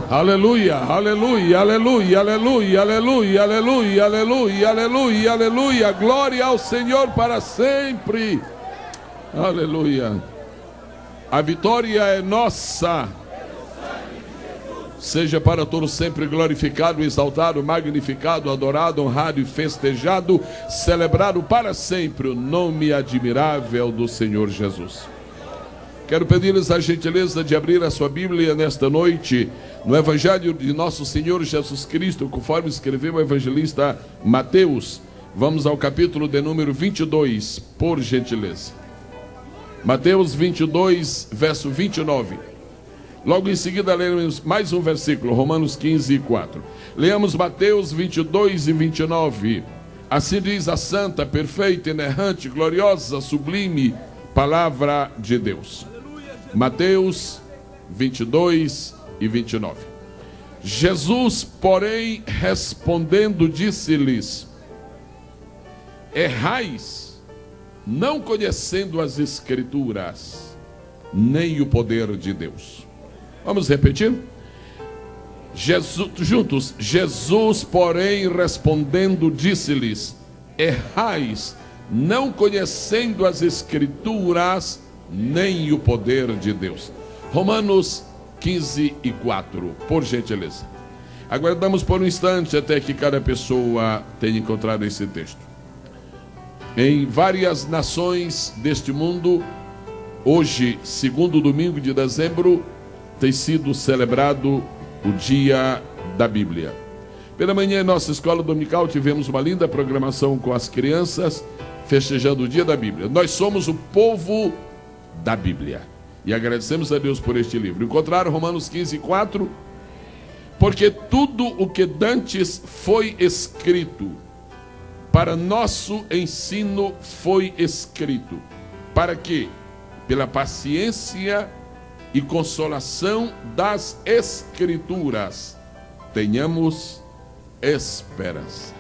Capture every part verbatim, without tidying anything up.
Aleluia, aleluia, aleluia, aleluia, aleluia, aleluia, aleluia, aleluia, aleluia. Glória ao Senhor para sempre. Aleluia. A vitória é nossa. Seja para todos sempre glorificado, exaltado, magnificado, adorado, honrado e festejado, celebrado para sempre o nome admirável do Senhor Jesus. Quero pedir-lhes a gentileza de abrir a sua Bíblia nesta noite no Evangelho de nosso Senhor Jesus Cristo, conforme escreveu o evangelista Mateus. Vamos ao capítulo de número vinte e dois, por gentileza. Mateus vinte e dois, verso vinte e nove. Logo em seguida leremos mais um versículo, Romanos quinze, quatro. Leamos Mateus vinte e dois e vinte e nove. Assim diz a santa, perfeita, inerrante, gloriosa, sublime palavra de Deus. Mateus vinte e dois e vinte e nove. Jesus, porém, respondendo, disse-lhes: errais, não conhecendo as Escrituras, nem o poder de Deus. Vamos repetir? Jesus, juntos. Jesus, porém, respondendo, disse-lhes: errais, não conhecendo as Escrituras, nem o poder de Deus. Romanos quinze e quatro, por gentileza. Aguardamos por um instante até que cada pessoa tenha encontrado esse texto. Em várias nações deste mundo, hoje, segundo domingo de dezembro, tem sido celebrado o Dia da Bíblia. Pela manhã, em nossa escola dominical, tivemos uma linda programação com as crianças, festejando o Dia da Bíblia. Nós somos o povo da Bíblia e agradecemos a Deus por este livro. Encontraram Romanos quinze, quatro? Porque tudo o que dantes foi escrito, para nosso ensino foi escrito, para que, pela paciência e consolação das Escrituras, tenhamos esperança.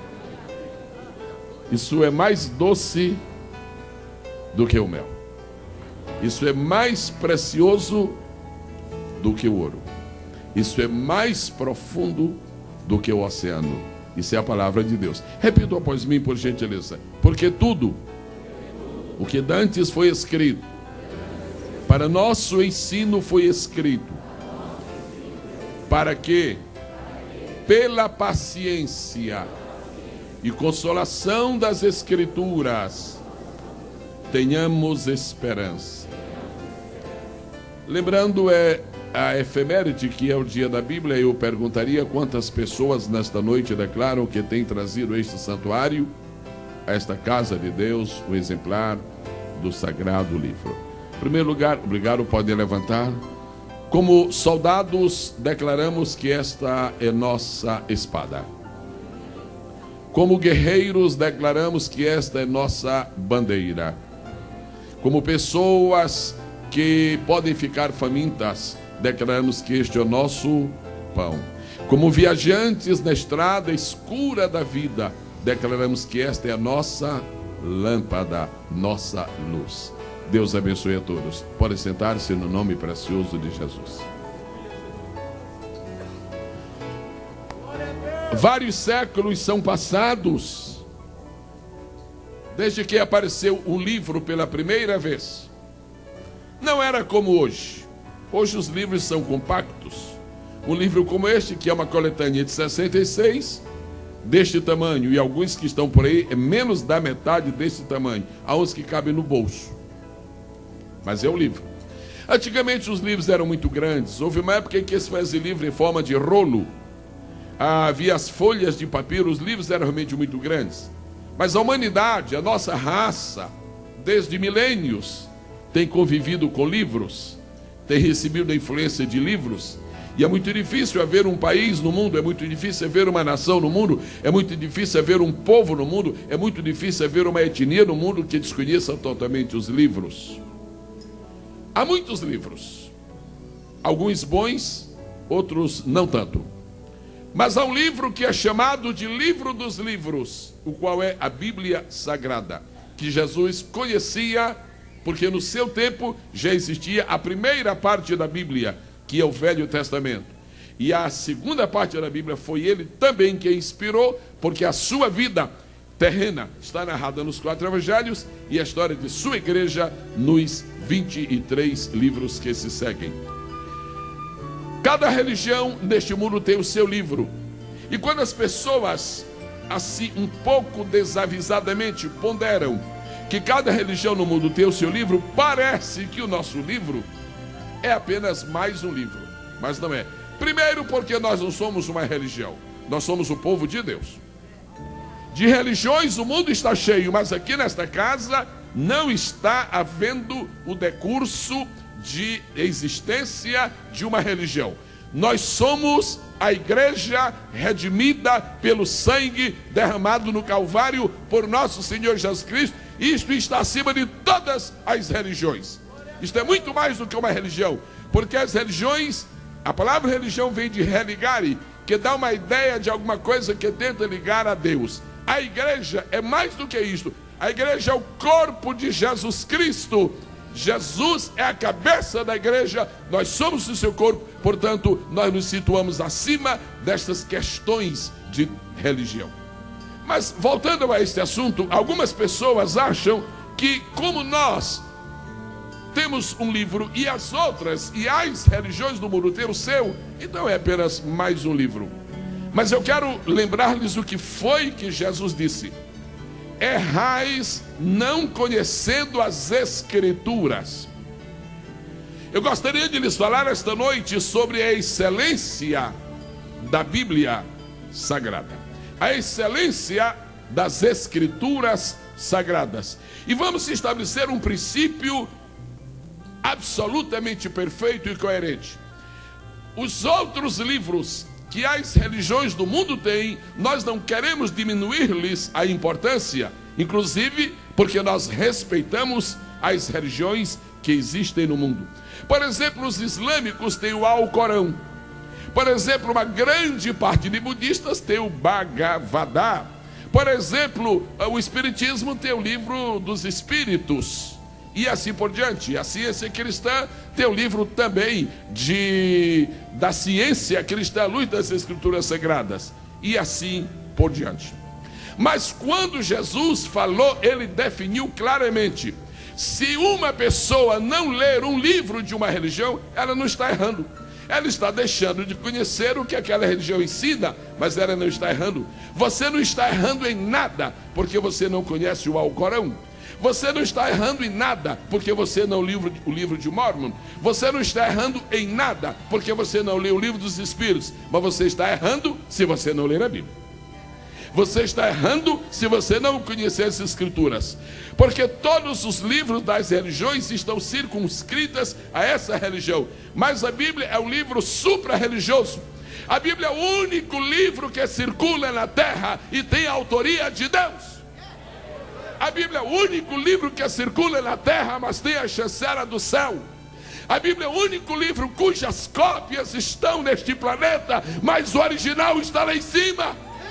Isso é mais doce do que o mel. Isso é mais precioso do que o ouro. Isso é mais profundo do que o oceano. Isso é a palavra de Deus. Repita após mim, por gentileza. Porque tudo o que dantes foi escrito, para nosso ensino foi escrito, para que, pela paciência e consolação das Escrituras, tenhamos esperança. Lembrando, é a efeméride que é o dia da Bíblia. Eu perguntaria quantas pessoas nesta noite declaram que têm trazido este santuário, a esta casa de Deus, o exemplar do Sagrado Livro. Em primeiro lugar, obrigado, podem levantar. Como soldados, declaramos que esta é nossa espada. Como guerreiros, declaramos que esta é nossa bandeira. Como pessoas que podem ficar famintas, declaramos que este é o nosso pão. Como viajantes na estrada escura da vida, declaramos que esta é a nossa lâmpada, nossa luz. Deus abençoe a todos. Podem sentar-se no nome precioso de Jesus. Vários séculos são passados desde que apareceu o livro pela primeira vez. Não era como hoje. Hoje os livros são compactos. Um livro como este, que é uma coletânea de sessenta e seis, deste tamanho, e alguns que estão por aí, é menos da metade desse tamanho. Há uns que cabem no bolso. Mas é um livro. Antigamente os livros eram muito grandes. Houve uma época em que se fazia livro em forma de rolo. Havia as folhas de papiro, os livros eram realmente muito grandes. Mas a humanidade, a nossa raça, desde milênios, tem convivido com livros, tem recebido a influência de livros. E é muito difícil haver um país no mundo, é muito difícil haver uma nação no mundo, é muito difícil haver um povo no mundo, é muito difícil haver uma etnia no mundo que desconheça totalmente os livros. Há muitos livros, alguns bons, outros não tanto. Mas há um livro que é chamado de livro dos livros, o qual é a Bíblia Sagrada, que Jesus conhecia, porque no seu tempo já existia a primeira parte da Bíblia, que é o Velho Testamento. E a segunda parte da Bíblia foi ele também que inspirou, porque a sua vida terrena está narrada nos quatro evangelhos e a história de sua igreja nos vinte e três livros que se seguem. Cada religião neste mundo tem o seu livro. E quando as pessoas, assim, um pouco desavisadamente ponderam que cada religião no mundo tem o seu livro, parece que o nosso livro é apenas mais um livro. Mas não é. Primeiro, porque nós não somos uma religião. Nós somos o povo de Deus. De religiões o mundo está cheio, mas aqui nesta casa não está havendo o decurso de existência de uma religião. Nós somos a igreja redimida pelo sangue derramado no Calvário por nosso Senhor Jesus Cristo. Isto está acima de todas as religiões. Isto é muito mais do que uma religião, porque as religiões, a palavra religião vem de religare, que dá uma ideia de alguma coisa que tenta ligar a Deus. A igreja é mais do que isto. A igreja é o corpo de Jesus Cristo. Jesus é a cabeça da igreja, nós somos o seu corpo, portanto, nós nos situamos acima destas questões de religião. Mas, voltando a este assunto, algumas pessoas acham que, como nós temos um livro e as outras, e as religiões do mundo têm o seu, então é apenas mais um livro. Mas eu quero lembrar-lhes o que foi que Jesus disse: errais não conhecendo as Escrituras. Eu gostaria de lhes falar esta noite sobre a excelência da Bíblia Sagrada, a excelência das Escrituras Sagradas. E vamos estabelecer um princípio absolutamente perfeito e coerente. Os outros livros que as religiões do mundo têm, nós não queremos diminuir-lhes a importância, inclusive porque nós respeitamos as religiões que existem no mundo. Por exemplo, os islâmicos têm o Alcorão. Por exemplo, uma grande parte de budistas tem o Bhagavad. Por exemplo, o espiritismo tem o livro dos espíritos. E assim por diante. A ciência cristã tem o livro também de, da ciência cristã, à luz das Escrituras Sagradas. E assim por diante. Mas quando Jesus falou, ele definiu claramente: se uma pessoa não ler um livro de uma religião, ela não está errando. Ela está deixando de conhecer o que aquela religião ensina, mas ela não está errando. Você não está errando em nada, porque você não conhece o Alcorão. Você não está errando em nada, porque você não leu o livro de Mormon. Você não está errando em nada, porque você não leu o livro dos Espíritos. Mas você está errando se você não ler a Bíblia. Você está errando se você não conhecer as Escrituras. Porque todos os livros das religiões estão circunscritas a essa religião. Mas a Bíblia é um livro supra-religioso. A Bíblia é o único livro que circula na terra e tem a autoria de Deus. A Bíblia é o único livro que circula na terra, mas tem a chancela do céu. A Bíblia é o único livro cujas cópias estão neste planeta, mas o original está lá em cima.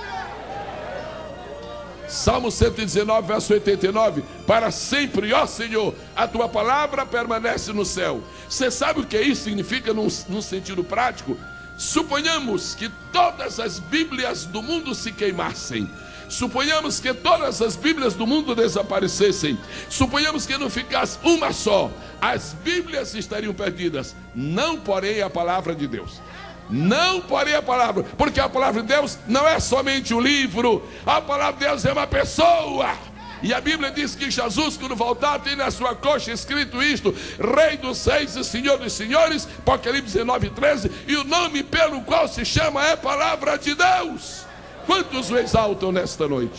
Salmo cento e dezenove, verso oitenta e nove: para sempre, ó Senhor, a tua palavra permanece no céu. Você sabe o que isso significa num, num sentido prático? Suponhamos que todas as Bíblias do mundo se queimassem. Suponhamos que todas as Bíblias do mundo desaparecessem. Suponhamos que não ficasse uma só. As Bíblias estariam perdidas. Não, porém, a palavra de Deus. Não, porém, a palavra. Porque a palavra de Deus não é somente um livro. A palavra de Deus é uma pessoa. E a Bíblia diz que Jesus, quando voltar, tem na sua coxa escrito isto: Rei dos Reis e Senhor dos Senhores. Apocalipse dezenove, treze. E o nome pelo qual se chama é Palavra de Deus. Quantos o exaltam nesta noite?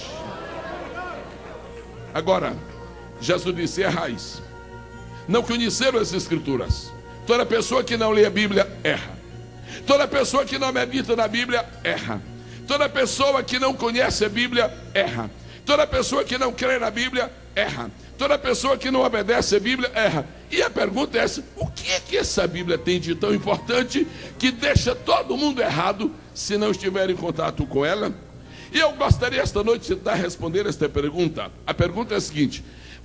Agora, Jesus disse: errais. Não conheceram as Escrituras. Toda pessoa que não lê a Bíblia erra. Toda pessoa que não medita na Bíblia erra. Toda pessoa que não conhece a Bíblia erra. Toda pessoa que não crê na Bíblia erra. Toda pessoa que não obedece a Bíblia erra. E a pergunta é essa: o que é que essa Bíblia tem de tão importante que deixa todo mundo errado se não estiver em contato com ela? E eu gostaria esta noite de tentar responder esta pergunta. A pergunta é a seguinte: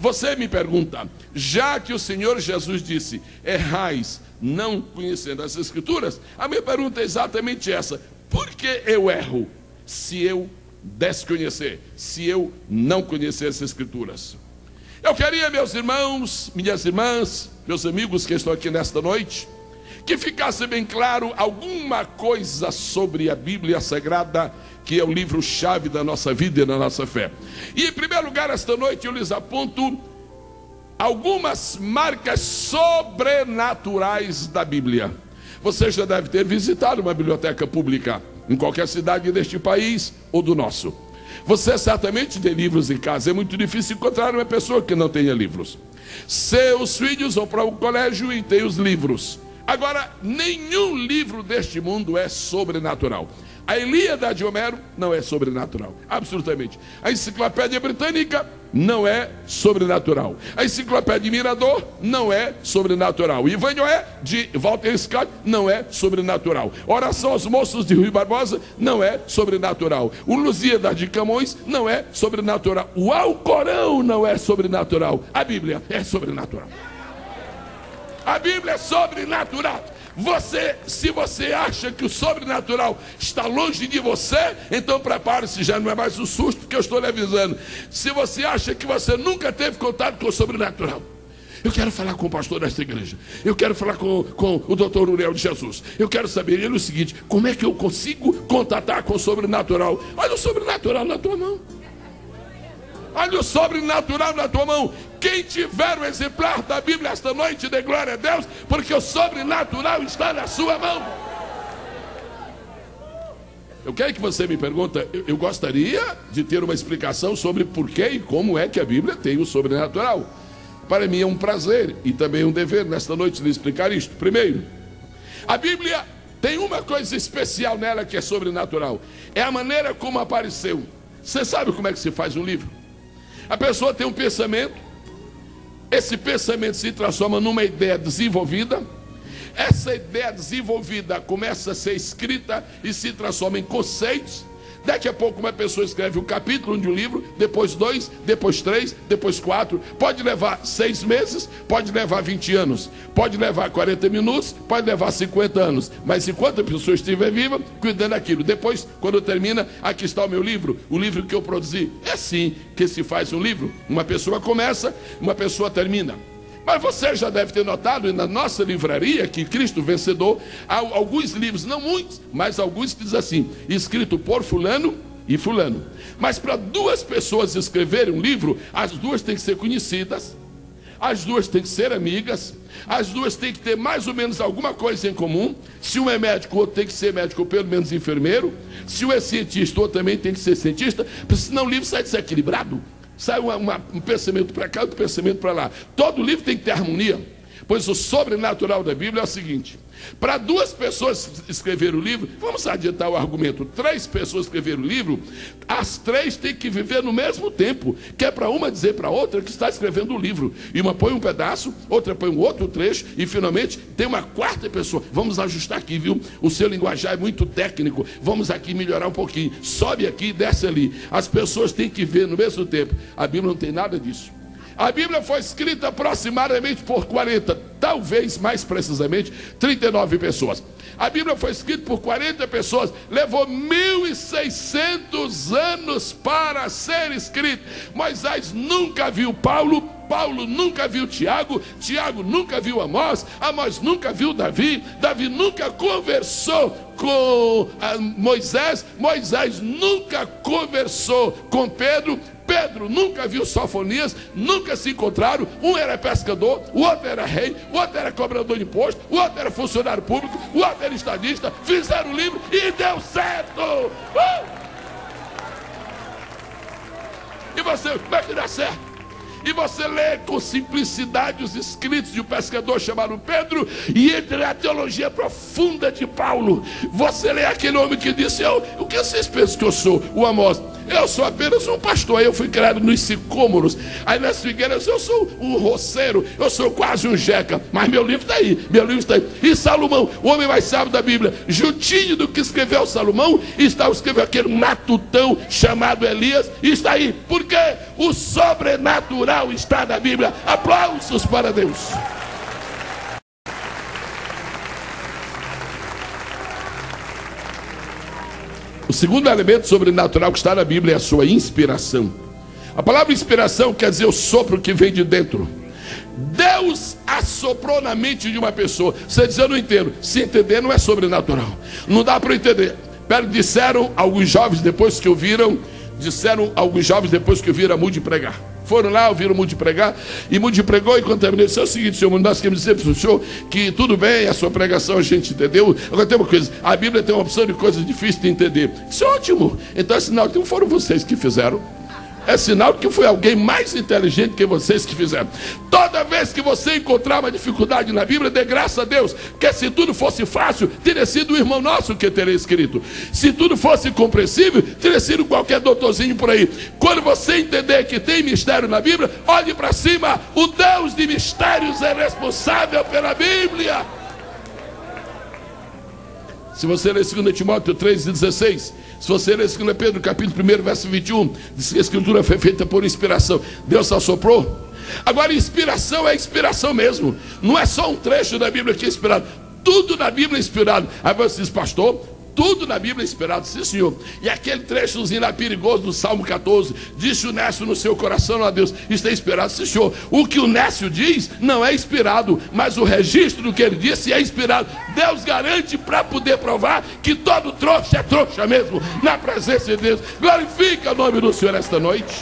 Você me pergunta, já que o Senhor Jesus disse, errais não conhecendo as Escrituras, a minha pergunta é exatamente essa: por que eu erro se eu desconhecer, se eu não conhecer as Escrituras? Eu queria, meus irmãos, minhas irmãs, meus amigos que estão aqui nesta noite, que ficasse bem claro alguma coisa sobre a Bíblia Sagrada, que é o livro-chave da nossa vida e da nossa fé. E em primeiro lugar, esta noite eu lhes aponto algumas marcas sobrenaturais da Bíblia. Você já deve ter visitado uma biblioteca pública em qualquer cidade deste país ou do nosso. Você certamente tem livros em casa. É muito difícil encontrar uma pessoa que não tenha livros. Seus filhos vão para o colégio e têm os livros. Agora, nenhum livro deste mundo é sobrenatural. A Ilíada de Homero não é sobrenatural, absolutamente. A Enciclopédia Britânica não é sobrenatural. A Enciclopédia Mirador não é sobrenatural. Ivanhoé de Walter Scott não é sobrenatural. Oração aos Moços de Rui Barbosa não é sobrenatural. O Lusíadas de Camões não é sobrenatural. O Alcorão não é sobrenatural. A Bíblia é sobrenatural. A Bíblia é sobrenatural. Você, se você acha que o sobrenatural está longe de você, então prepare-se, já não é mais um susto que eu estou lhe avisando. Se você acha que você nunca teve contato com o sobrenatural, eu quero falar com o pastor desta igreja, eu quero falar com, com o doutor Uriel de Jesus, eu quero saber ele o seguinte: como é que eu consigo contatar com o sobrenatural? Olha o sobrenatural na tua mão. Olha o sobrenatural na tua mão. Quem tiver o exemplar da Bíblia esta noite, dê glória a Deus, porque o sobrenatural está na sua mão. Eu quero que você me pergunte, eu, eu gostaria de ter uma explicação sobre por que e como é que a Bíblia tem o sobrenatural. Para mim é um prazer e também um dever nesta noite lhe explicar isto. Primeiro, a Bíblia tem uma coisa especial nela que é sobrenatural. É a maneira como apareceu. Você sabe como é que se faz um livro? A pessoa tem um pensamento, esse pensamento se transforma numa ideia desenvolvida, essa ideia desenvolvida começa a ser escrita e se transforma em conceitos. Daqui a pouco uma pessoa escreve um capítulo de um livro, depois dois, depois três, depois quatro. Pode levar seis meses, pode levar vinte anos, pode levar quarenta minutos, pode levar cinquenta anos. Mas enquanto a pessoa estiver viva, cuidando daquilo. Depois, quando termina, aqui está o meu livro, o livro que eu produzi. É assim que se faz um livro. Uma pessoa começa, uma pessoa termina. Mas você já deve ter notado, na nossa livraria, que Cristo Vencedor, há alguns livros, não muitos, mas alguns que dizem assim, escrito por fulano e fulano. Mas para duas pessoas escreverem um livro, as duas têm que ser conhecidas, as duas têm que ser amigas, as duas têm que ter mais ou menos alguma coisa em comum. Se um é médico, o outro tem que ser médico, ou pelo menos enfermeiro. Se um é cientista, o outro também tem que ser cientista, porque senão o livro sai desequilibrado. Sai uma, uma, um pensamento para cá, outro pensamento para lá. Todo livro tem que ter harmonia. Pois o sobrenatural da Bíblia é o seguinte: para duas pessoas escrever o livro, vamos adiantar o argumento, três pessoas escrever o livro, as três têm que viver no mesmo tempo, que é para uma dizer para a outra que está escrevendo o livro, e uma põe um pedaço, outra põe um outro trecho, e finalmente tem uma quarta pessoa. Vamos ajustar aqui, viu? O seu linguajar é muito técnico, vamos aqui melhorar um pouquinho, sobe aqui e desce ali. As pessoas têm que ver no mesmo tempo. A Bíblia não tem nada disso. A Bíblia foi escrita aproximadamente por quarenta, talvez mais precisamente, trinta e nove pessoas. A Bíblia foi escrita por quarenta pessoas, levou mil e seiscentos anos para ser escrita. Moisés nunca viu Paulo, Paulo nunca viu Tiago, Tiago nunca viu Amós, Amós nunca viu Davi, Davi nunca conversou com Moisés, Moisés nunca conversou com Pedro, Pedro nunca viu Sofonias, nunca se encontraram. Um era pescador, o outro era rei, o outro era cobrador de imposto, o outro era funcionário público, o outro era estadista. Fizeram o livro e deu certo. Uh! E você, como é que dá certo? E você lê com simplicidade os escritos de um pescador chamado Pedro, e entra na teologia profunda de Paulo. Você lê aquele homem que disse: eu, o que vocês pensam que eu sou? O Amós. Eu sou apenas um pastor. Eu fui criado nos sicômoros. Aí nas figueiras eu sou um roceiro. Eu sou quase um jeca. Mas meu livro está aí. Meu livro está aí. E Salomão, o homem mais sábio da Bíblia, juntinho do que escreveu Salomão, está escrevendo aquele matutão chamado Elias. E está aí. Porque o sobrenatural está na Bíblia. Aplausos para Deus. O segundo elemento sobrenatural que está na Bíblia é a sua inspiração. A palavra inspiração quer dizer o sopro que vem de dentro. Deus assoprou na mente de uma pessoa. Você diz, eu não entendo. Se entender não é sobrenatural. Não dá para entender. Pero disseram alguns jovens depois que ouviram, disseram alguns jovens depois que ouviram a Moody pregar. Foram lá, ouviram o Moody pregar, e Moody pregou e contaminou. Isso é o seguinte, senhor, nós queremos dizer para o senhor que tudo bem, a sua pregação a gente entendeu. Agora tem uma coisa, a Bíblia tem uma opção de coisas difíceis de entender. Isso é ótimo. Então é sinal que não foram vocês que fizeram. É sinal que foi alguém mais inteligente que vocês que fizeram. Toda vez que você encontrar uma dificuldade na Bíblia, dê graças a Deus, que se tudo fosse fácil, teria sido o irmão nosso que teria escrito. Se tudo fosse compreensível, teria sido qualquer doutorzinho por aí. Quando você entender que tem mistério na Bíblia, olhe para cima. O Deus de mistérios é responsável pela Bíblia. Se você ler dois Timóteo três, dezesseis, se você ler dois Pedro, capítulo um, verso vinte e um, diz que a escritura foi feita por inspiração. Deus assoprou. Agora, inspiração é inspiração mesmo. Não é só um trecho da Bíblia que é inspirado. Tudo na Bíblia é inspirado. Aí você diz, pastor, tudo na Bíblia é inspirado. Sim, senhor. E aquele trechozinho lá perigoso do Salmo catorze, disse o Nécio no seu coração, ó Deus, isso é inspirado. Sim, senhor. O que o Nécio diz não é inspirado, mas o registro do que ele disse é inspirado. Deus garante para poder provar que todo trouxa é trouxa mesmo, na presença de Deus. Glorifica o nome do Senhor esta noite.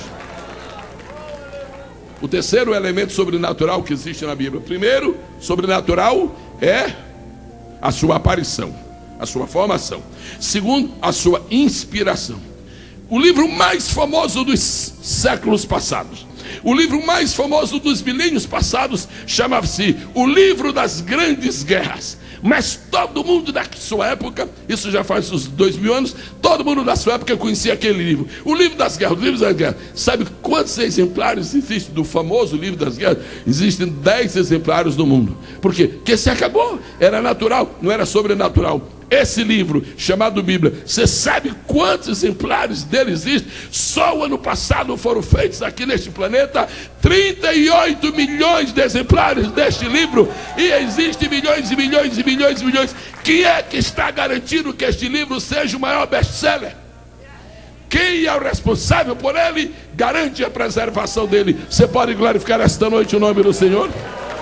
O terceiro elemento sobrenatural que existe na Bíblia. Primeiro, sobrenatural é a sua aparição, a sua formação. Segundo, a sua inspiração. O livro mais famoso dos séculos passados, o livro mais famoso dos milênios passados, chamava-se O Livro das Grandes Guerras. Mas todo mundo da sua época, isso já faz uns dois mil anos, todo mundo da sua época conhecia aquele livro. O Livro das Guerras, o Livro das Guerras. Sabe quantos exemplares existem do famoso Livro das Guerras? Existem dez exemplares no mundo. Por quê? Porque se acabou. Era natural, não era sobrenatural. Esse livro, chamado Bíblia, você sabe quantos exemplares dele existem? Só o ano passado foram feitos aqui neste planeta trinta e oito milhões de exemplares deste livro. E existem milhões e milhões e milhões e milhões. Quem é que está garantindo que este livro seja o maior best-seller? Quem é o responsável por ele? Garante a preservação dele. Você pode glorificar esta noite o nome do Senhor?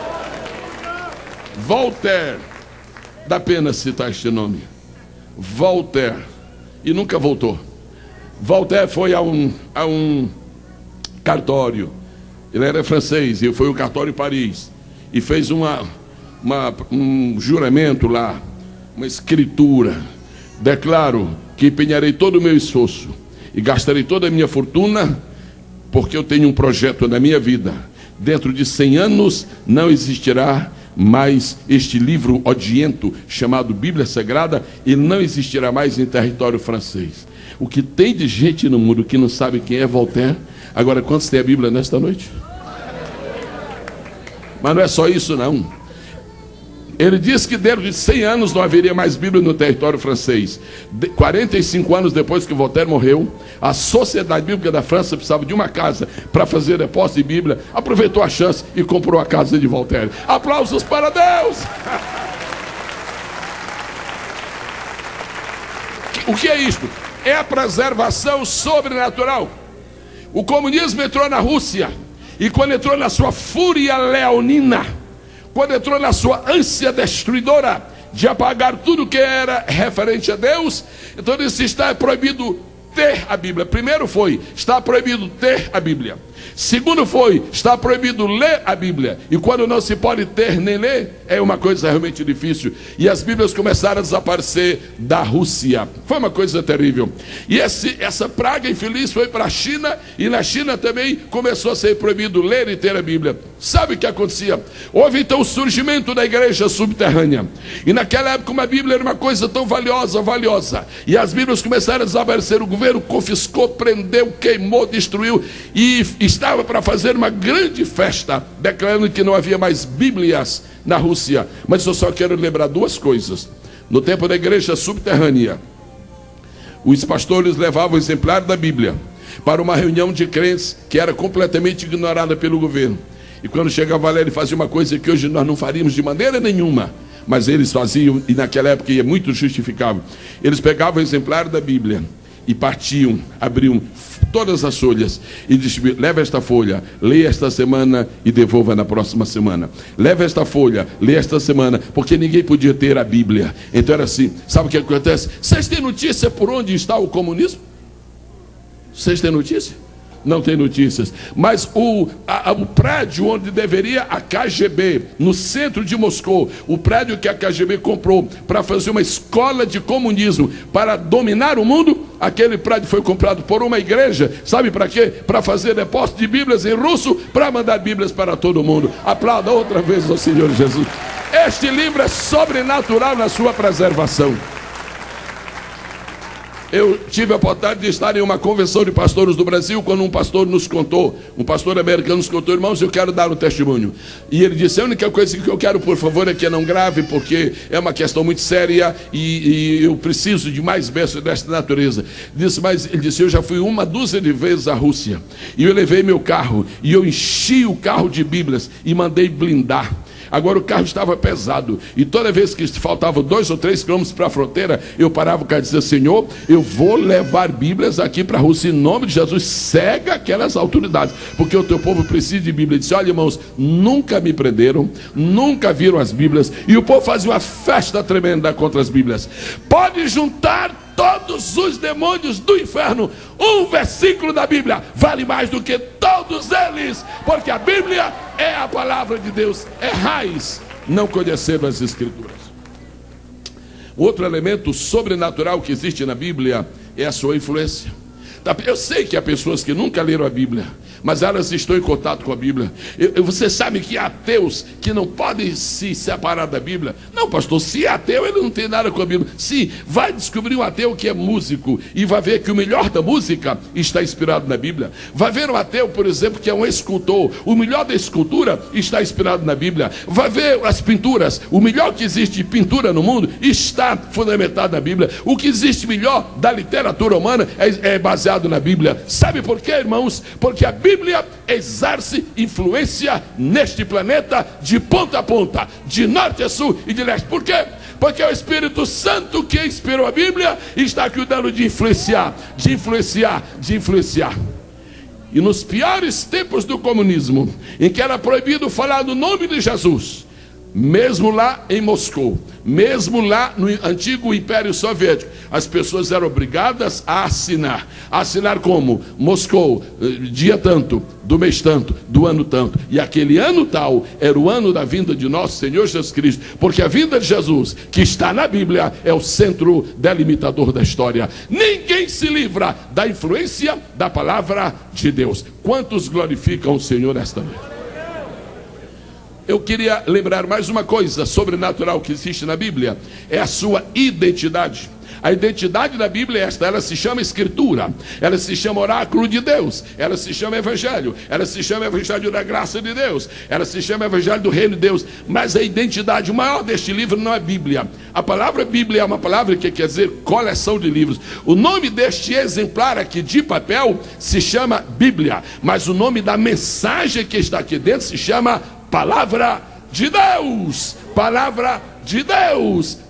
Voltaire. Dá pena citar este nome. Voltaire. E nunca voltou. Voltaire foi a um, a um cartório. Ele era francês e foi ao cartório em Paris. E fez uma, uma, um juramento lá. Uma escritura. Declaro que empenharei todo o meu esforço e gastarei toda a minha fortuna, porque eu tenho um projeto na minha vida. Dentro de cem anos não existirá mais este livro odiento chamado Bíblia Sagrada, e não existirá mais em território francês. O que tem de gente no mundo que não sabe quem é Voltaire. Agora, quantos tem a Bíblia nesta noite? Mas não é só isso não. Ele disse que dentro de cem anos não haveria mais Bíblia no território francês. De quarenta e cinco anos depois que Voltaire morreu, a Sociedade Bíblica da França precisava de uma casa para fazer depósito de Bíblia. Aproveitou a chance e comprou a casa de Voltaire. Aplausos para Deus! O que é isto? É a preservação sobrenatural. O comunismo entrou na Rússia, e quando entrou na sua fúria leonina, quando entrou na sua ânsia destruidora de apagar tudo que era referente a Deus, então disse: está proibido ter a Bíblia. Primeiro foi, está proibido ter a Bíblia. Segundo foi, está proibido ler a Bíblia. E quando não se pode ter nem ler, é uma coisa realmente difícil. E as Bíblias começaram a desaparecer da Rússia. Foi uma coisa terrível. E esse, essa praga infeliz foi para a China. E na China também começou a ser proibido ler e ter a Bíblia. Sabe o que acontecia? Houve então o surgimento da igreja subterrânea. E naquela época uma Bíblia era uma coisa tão valiosa, valiosa. E as Bíblias começaram a desaparecer. O governo confiscou, prendeu, queimou, destruiu. E estava para fazer uma grande festa, declarando que não havia mais Bíblias na Rússia. Mas eu só quero lembrar duas coisas. No tempo da igreja subterrânea, os pastores levavam o exemplar da Bíblia para uma reunião de crentes que era completamente ignorada pelo governo. E quando chegava lá, ele fazia uma coisa que hoje nós não faríamos de maneira nenhuma, mas eles faziam, e naquela época é muito justificável. Eles pegavam o exemplar da Bíblia e partiam, abriam todas as folhas e distribuíam: leva esta folha, leia esta semana e devolva na próxima semana. Leva esta folha, leia esta semana, porque ninguém podia ter a Bíblia. Então era assim. Sabe o que acontece? Vocês têm notícia por onde está o comunismo? Vocês têm notícia? Não tem notícias. Mas o, a, o prédio onde deveria a K G B, no centro de Moscou, o prédio que a K G B comprou para fazer uma escola de comunismo, para dominar o mundo, aquele prédio foi comprado por uma igreja. Sabe para quê? Para fazer depósito de Bíblias em russo, para mandar Bíblias para todo mundo. Aplauda outra vez ao Senhor Jesus. Este livro é sobrenatural na sua preservação. Eu tive a oportunidade de estar em uma convenção de pastores do Brasil, quando um pastor nos contou, um pastor americano nos contou: irmãos, eu quero dar um testemunho. E ele disse: a única coisa que eu quero, por favor, é que não grave, porque é uma questão muito séria e, e eu preciso de mais bênçãos desta natureza. Disse, mas ele disse: eu já fui uma dúzia de vezes à Rússia, e eu levei meu carro, e eu enchi o carro de Bíblias e mandei blindar. Agora o carro estava pesado, e toda vez que faltavam dois ou três quilômetros para a fronteira, eu parava o carro e dizia: Senhor, eu vou levar Bíblias aqui para a Rússia, em nome de Jesus. Cega aquelas autoridades, porque o teu povo precisa de Bíblia. Ele disse: olha, irmãos, nunca me prenderam, nunca viram as Bíblias, e o povo fazia uma festa tremenda contra as Bíblias. Pode juntar todos os demônios do inferno, um versículo da Bíblia vale mais do que todos eles, porque a Bíblia é a palavra de Deus, é raiz, não conhecendo as Escrituras. Outro elemento sobrenatural que existe na Bíblia é a sua influência. Eu sei que há pessoas que nunca leram a Bíblia, mas elas estão em contato com a Bíblia. Eu, você sabe que há ateus que não podem se separar da Bíblia. Não, pastor, se é ateu, ele não tem nada com a Bíblia. Sim, vai descobrir um ateu que é músico e vai ver que o melhor da música está inspirado na Bíblia. Vai ver um ateu, por exemplo, que é um escultor, o melhor da escultura está inspirado na Bíblia. Vai ver as pinturas, o melhor que existe de pintura no mundo está fundamentado na Bíblia. O que existe melhor da literatura humana é, é baseado na Bíblia. Sabe por quê, irmãos? Porque a Bíblia exerce influência neste planeta de ponta a ponta, de norte a sul e de leste. Por quê? Porque é o Espírito Santo que inspirou a Bíblia e está cuidando de influenciar, de influenciar, de influenciar. E nos piores tempos do comunismo, em que era proibido falar do nome de Jesus, mesmo lá em Moscou, mesmo lá no antigo Império Soviético, as pessoas eram obrigadas a assinar. A assinar como? Moscou, dia tanto, do mês tanto, do ano tanto. E aquele ano tal era o ano da vinda de nosso Senhor Jesus Cristo, porque a vinda de Jesus, que está na Bíblia, é o centro delimitador da história. Ninguém se livra da influência da palavra de Deus. Quantos glorificam o Senhor esta noite? Eu queria lembrar mais uma coisa sobrenatural que existe na Bíblia, é a sua identidade. A identidade da Bíblia é esta: ela se chama Escritura, ela se chama Oráculo de Deus, ela se chama Evangelho, ela se chama Evangelho da Graça de Deus, ela se chama Evangelho do Reino de Deus. Mas a identidade maior deste livro não é Bíblia. A palavra Bíblia é uma palavra que quer dizer coleção de livros. O nome deste exemplar aqui de papel se chama Bíblia, mas o nome da mensagem que está aqui dentro se chama Palavra de Deus, palavra de Deus,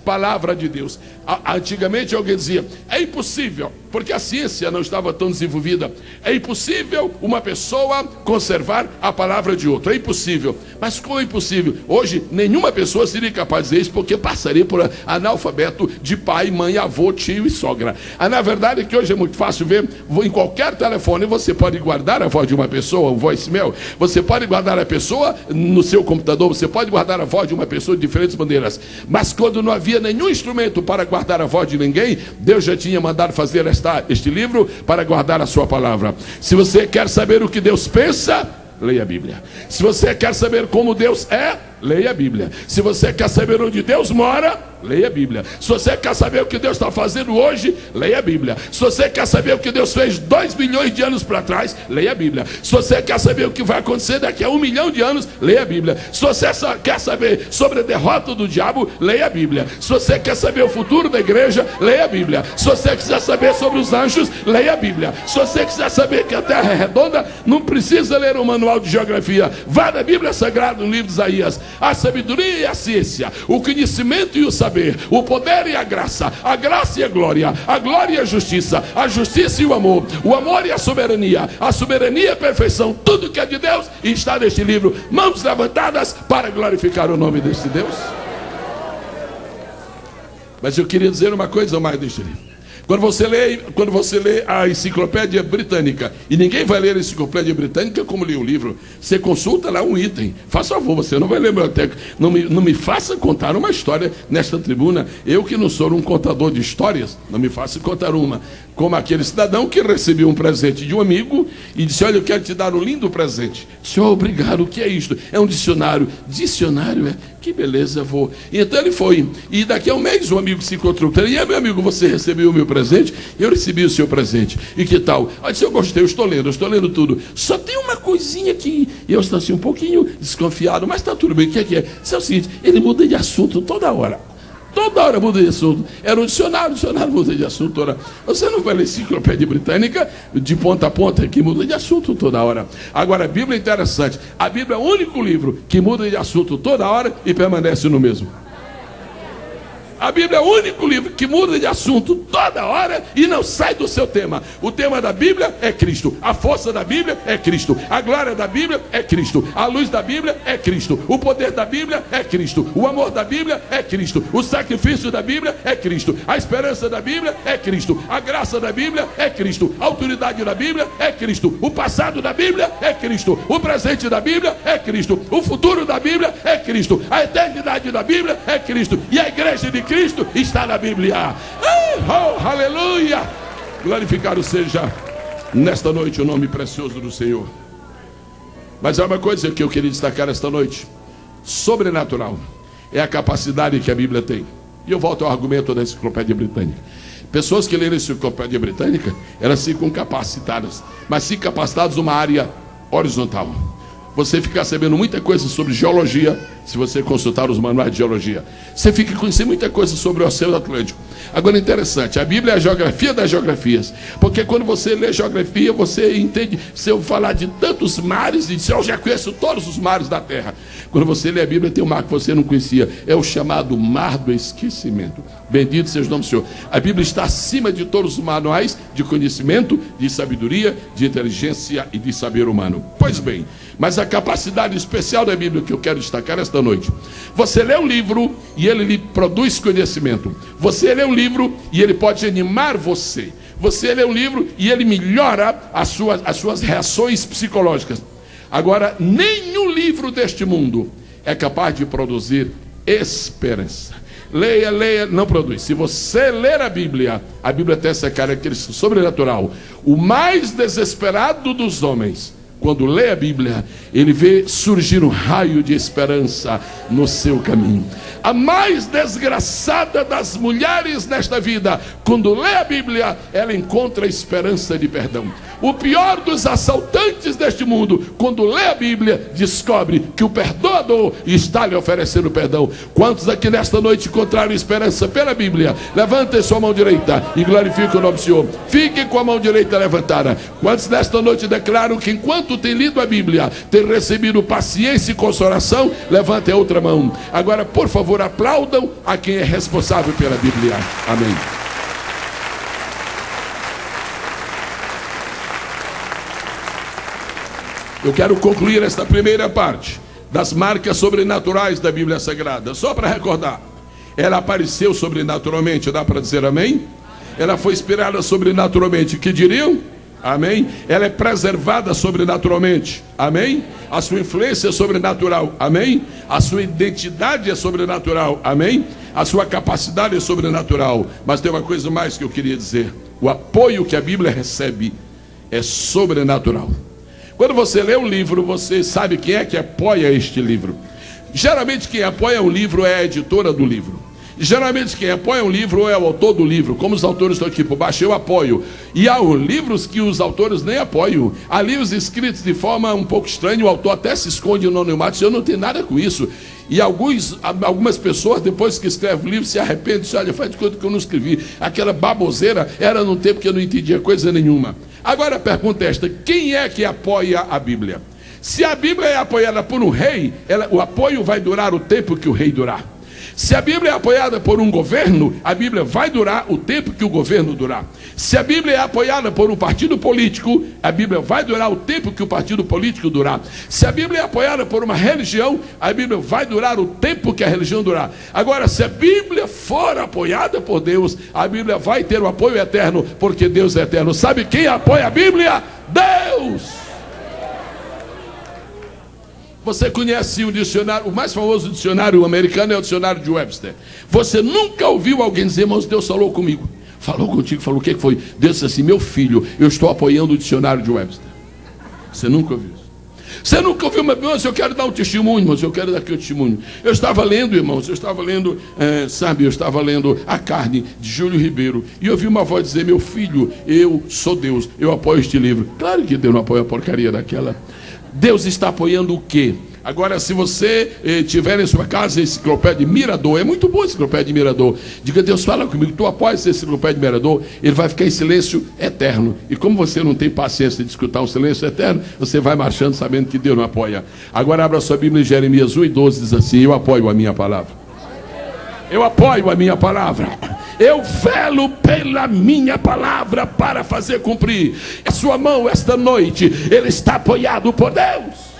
palavra de Deus. A, antigamente alguém dizia, é impossível, porque a ciência não estava tão desenvolvida, é impossível uma pessoa conservar a palavra de outro, é impossível. Mas como é impossível? Hoje nenhuma pessoa seria capaz de dizer isso, porque passaria por analfabeto de pai, mãe, avô, tio e sogra. Ah, na verdade é que hoje é muito fácil ver, em qualquer telefone você pode guardar a voz de uma pessoa, o voicemail, você pode guardar a pessoa no seu computador, você pode guardar a voz de uma pessoa de diferentes maneiras. Mas quando não havia nenhum instrumento para guardar a voz de ninguém, Deus já tinha mandado fazer esta, este livro para guardar a sua palavra. Se você quer saber o que Deus pensa, leia a Bíblia. Se você quer saber como Deus é, leia a Bíblia. Se você quer saber onde Deus mora, leia a Bíblia. Se você quer saber o que Deus está fazendo hoje, leia a Bíblia. Se você quer saber o que Deus fez dois milhões de anos para trás, leia a Bíblia. Se você quer saber o que vai acontecer daqui a um milhão de anos, leia a Bíblia. Se você só quer saber sobre a derrota do diabo, leia a Bíblia. Se você quer saber o futuro da igreja, leia a Bíblia. Se você quiser saber sobre os anjos, leia a Bíblia. Se você quiser saber que a terra é redonda, não precisa ler um manual de geografia. Vá na Bíblia Sagrada, no livro de Isaías. A sabedoria e a ciência, o conhecimento e o saber, o poder e a graça, a graça e a glória, a glória e a justiça, a justiça e o amor, o amor e a soberania, a soberania e a perfeição, tudo que é de Deus está neste livro. Mãos levantadas para glorificar o nome deste Deus. Mas eu queria dizer uma coisa mais deste livro. Quando você lê, quando você lê a enciclopédia britânica, e ninguém vai ler a enciclopédia britânica como lê o livro, você consulta lá um item. Faça favor, você não vai ler a biblioteca. Não me, não me faça contar uma história nesta tribuna. Eu que não sou um contador de histórias, não me faça contar uma. Como aquele cidadão que recebeu um presente de um amigo e disse, olha, eu quero te dar um lindo presente. Senhor, obrigado, o que é isto? É um dicionário. Dicionário, é? Que beleza, vou. E então ele foi. E daqui a um mês o amigo se encontrou com ele. E aí, meu amigo, você recebeu o meu presente? Eu recebi o seu presente. E que tal? Eu disse, eu gostei, eu estou lendo, eu estou lendo tudo. Só tem uma coisinha que eu estou assim um pouquinho desconfiado, mas está tudo bem. O que é que é? Isso é o seguinte, ele muda de assunto toda hora. Toda hora muda de assunto. Era um dicionário, o dicionário muda de assunto toda hora. Você não vai ler enciclopédia britânica de ponta a ponta que muda de assunto toda hora. Agora, a Bíblia é interessante. A Bíblia é o único livro que muda de assunto toda hora e permanece no mesmo. A Bíblia é o único livro que muda de assunto toda hora e não sai do seu tema. O tema da Bíblia é Cristo. A força da Bíblia é Cristo. A glória da Bíblia é Cristo. A luz da Bíblia é Cristo. O poder da Bíblia é Cristo. O amor da Bíblia é Cristo. O sacrifício da Bíblia é Cristo. A esperança da Bíblia é Cristo. A graça da Bíblia é Cristo. A autoridade da Bíblia é Cristo. O passado da Bíblia é Cristo. O presente da Bíblia é Cristo. O futuro da Bíblia é Cristo. A eternidade da Bíblia é Cristo. E a igreja de Cristo está na Bíblia. Oh, aleluia! Glorificado seja nesta noite o nome precioso do Senhor. Mas há uma coisa que eu queria destacar esta noite: sobrenatural é a capacidade que a Bíblia tem. E eu volto ao argumento da enciclopédia britânica. Pessoas que leram a enciclopédia britânica, elas ficam capacitadas, mas ficam capacitadas numa área horizontal. Você fica sabendo muita coisa sobre geologia, se você consultar os manuais de geologia. Você fica conhecendo muita coisa sobre o Oceano Atlântico. Agora, interessante, a Bíblia é a geografia das geografias. Porque quando você lê geografia, você entende, se eu falar de tantos mares, e diz, eu já conheço todos os mares da terra. Quando você lê a Bíblia, tem um mar que você não conhecia. É o chamado mar do esquecimento. Bendito seja o nome do Senhor. A Bíblia está acima de todos os manuais de conhecimento, de sabedoria, de inteligência e de saber humano. Pois bem, mas a capacidade especial da Bíblia que eu quero destacar esta noite: você lê um livro e ele lhe produz conhecimento. Você lê um livro e ele pode animar você. Você lê um livro e ele melhora as suas, as suas reações psicológicas. Agora, nenhum livro deste mundo é capaz de produzir esperança. Leia, leia, não produz. Se você ler a Bíblia, a Bíblia tem essa característica sobrenatural. O mais desesperado dos homens, quando lê a Bíblia, ele vê surgir um raio de esperança no seu caminho. A mais desgraçada das mulheres nesta vida, quando lê a Bíblia, ela encontra esperança de perdão. O pior dos assaltantes deste mundo, quando lê a Bíblia, descobre que o perdoador está lhe oferecendo perdão. Quantos aqui nesta noite encontraram esperança pela Bíblia? Levantem sua mão direita e glorifiquem o nome do Senhor. Fiquem com a mão direita levantada. Quantos nesta noite declaram que enquanto enquanto tem lido a Bíblia, tem recebido paciência e consolação, levante a outra mão. Agora, por favor, aplaudam a quem é responsável pela Bíblia. Amém. Eu quero concluir esta primeira parte das marcas sobrenaturais da Bíblia Sagrada. Só para recordar, ela apareceu sobrenaturalmente, dá para dizer amém? Ela foi inspirada sobrenaturalmente, que diriam? Amém? Ela é preservada sobrenaturalmente, amém? A sua influência é sobrenatural, amém? A sua identidade é sobrenatural, amém? A sua capacidade é sobrenatural. Mas tem uma coisa mais que eu queria dizer: o apoio que a Bíblia recebe é sobrenatural. Quando você lê um livro, você sabe quem é que apoia este livro. Geralmente quem apoia um livro é a editora do livro. Geralmente quem apoia um livro é o autor do livro. Como os autores estão aqui por baixo, eu apoio. E há livros que os autores nem apoiam. Há livros escritos de forma um pouco estranha, o autor até se esconde no anonimato. Eu não tenho nada com isso. E alguns, algumas pessoas, depois que escrevem o livro, se arrependem. Dizem, olha, faz de conta que eu não escrevi. Aquela baboseira era num tempo que eu não entendia coisa nenhuma. Agora a pergunta é esta: quem é que apoia a Bíblia? Se a Bíblia é apoiada por um rei, ela, o apoio vai durar o tempo que o rei durar. Se a Bíblia é apoiada por um governo, a Bíblia vai durar o tempo que o governo durar. Se a Bíblia é apoiada por um partido político, a Bíblia vai durar o tempo que o partido político durar. Se a Bíblia é apoiada por uma religião, a Bíblia vai durar o tempo que a religião durar. Agora, se a Bíblia for apoiada por Deus, a Bíblia vai ter o apoio eterno, porque Deus é eterno. Sabe quem apoia a Bíblia? Deus! Você conhece o dicionário, o mais famoso dicionário americano é o dicionário de Webster. Você nunca ouviu alguém dizer, irmãos, Deus falou comigo. Falou contigo, falou o que foi? Deus disse assim, meu filho, eu estou apoiando o dicionário de Webster. Você nunca ouviu isso? Você nunca ouviu, mas irmãos, eu quero dar um testemunho, irmãos, eu quero dar aqui um testemunho. Eu estava lendo, irmãos, eu estava lendo, é, sabe, eu estava lendo A Carne, de Júlio Ribeiro, e eu ouvi uma voz dizer, meu filho, eu sou Deus, eu apoio este livro. Claro que Deus não apoia a porcaria daquela. Deus está apoiando o quê? Agora, se você eh, tiver em sua casa a enciclopédia de Mirador, é muito boa a enciclopédia de Mirador. Diga, Deus, fala comigo, tu apoias essa enciclopédia de Mirador, ele vai ficar em silêncio eterno. E como você não tem paciência de escutar um silêncio eterno, você vai marchando sabendo que Deus não apoia. Agora abra sua Bíblia em Jeremias um e doze, diz assim, eu apoio a minha palavra. Eu apoio a minha palavra. Eu velo pela minha palavra para fazer cumprir. A sua mão esta noite, ele está apoiado por Deus.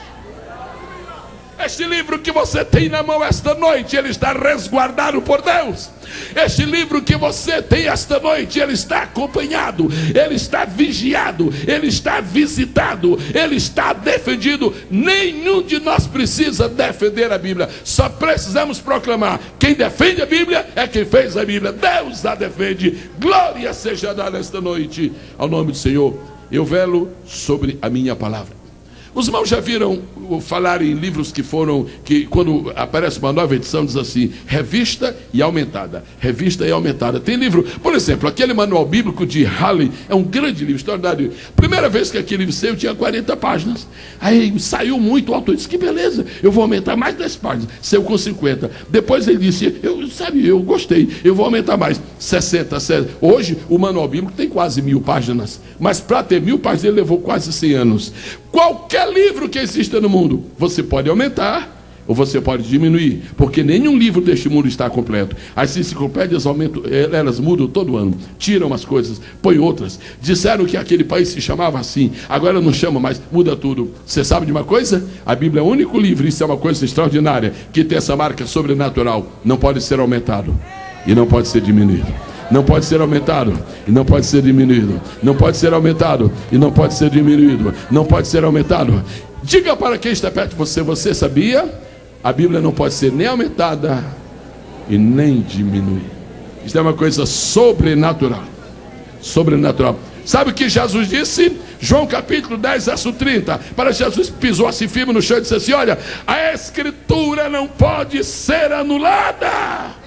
Este livro que você tem na mão esta noite, ele está resguardado por Deus. Este livro que você tem esta noite, ele está acompanhado, ele está vigiado, ele está visitado, ele está defendido. Nenhum de nós precisa defender a Bíblia, só precisamos proclamar: quem defende a Bíblia é quem fez a Bíblia. Deus a defende. Glória seja dada esta noite ao nome do Senhor. Eu velo sobre a minha palavra. Os irmãos já viram falar em livros que foram, que quando aparece uma nova edição diz assim, revista e aumentada, revista e aumentada. Tem livro, por exemplo, aquele manual bíblico de Halley, é um grande livro, extraordinário. Primeira vez que aquele livro saiu, tinha quarenta páginas. Aí saiu muito, o autor disse, que beleza, eu vou aumentar mais dez páginas. Saiu com cinquenta. Depois ele disse, eu, sabe, eu gostei, eu vou aumentar mais, sessenta, sessenta. Hoje o manual bíblico tem quase mil páginas, mas para ter mil páginas ele levou quase cem anos. Qualquer livro que exista no mundo, você pode aumentar ou você pode diminuir, porque nenhum livro deste mundo está completo. As enciclopédias aumentam, elas mudam todo ano, tiram as coisas, põem outras. Disseram que aquele país se chamava assim, agora não chama mais, muda tudo. Você sabe de uma coisa? A Bíblia é o único livro, isso é uma coisa extraordinária, que tem essa marca sobrenatural, não pode ser aumentado e não pode ser diminuído. Não pode ser aumentado e não pode ser diminuído. Não pode ser aumentado e não pode ser diminuído. Não pode ser aumentado. Diga para quem está perto de você, você sabia? A Bíblia não pode ser nem aumentada e nem diminuída. Isso é uma coisa sobrenatural. Sobrenatural. Sabe o que Jesus disse? João capítulo dez, verso trinta. Para Jesus pisou assim firme no chão e disse assim, olha, a escritura não pode ser anulada.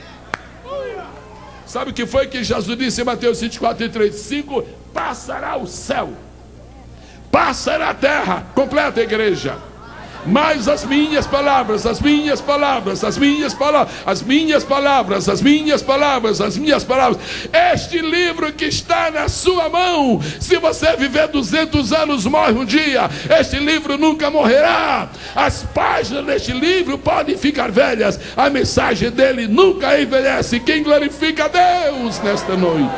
Sabe o que foi que Jesus disse em Mateus vinte e quatro, trinta e três? cinco, passará o céu, passará a terra, completa a igreja, Mas as minhas palavras, as minhas palavras, as minhas palavras, as minhas palavras, as minhas palavras, as minhas palavras. Este livro que está na sua mão, se você viver duzentos anos, morre um dia. Este livro nunca morrerá. As páginas deste livro podem ficar velhas, a mensagem dele nunca envelhece. Quem glorifica a Deus nesta noite?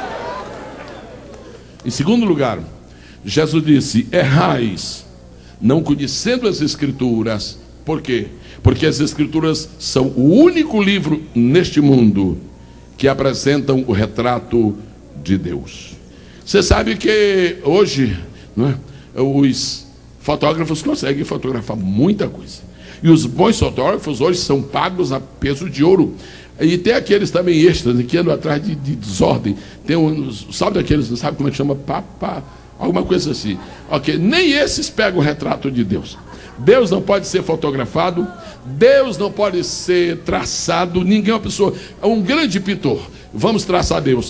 Em segundo lugar, Jesus disse: errais, não conhecendo as Escrituras. Por quê? Porque as Escrituras são o único livro neste mundo que apresentam o retrato de Deus. Você sabe que hoje, não é, os fotógrafos conseguem fotografar muita coisa. E os bons fotógrafos hoje são pagos a peso de ouro. E tem aqueles também extras que andam atrás de, de desordem. Tem um, sabe daqueles, não sabe como é que chama? Papa, alguma coisa assim. Ok, nem esses pegam o retrato de Deus. Deus não pode ser fotografado, Deus não pode ser traçado. Ninguém é uma pessoa, é um grande pintor. Vamos traçar Deus.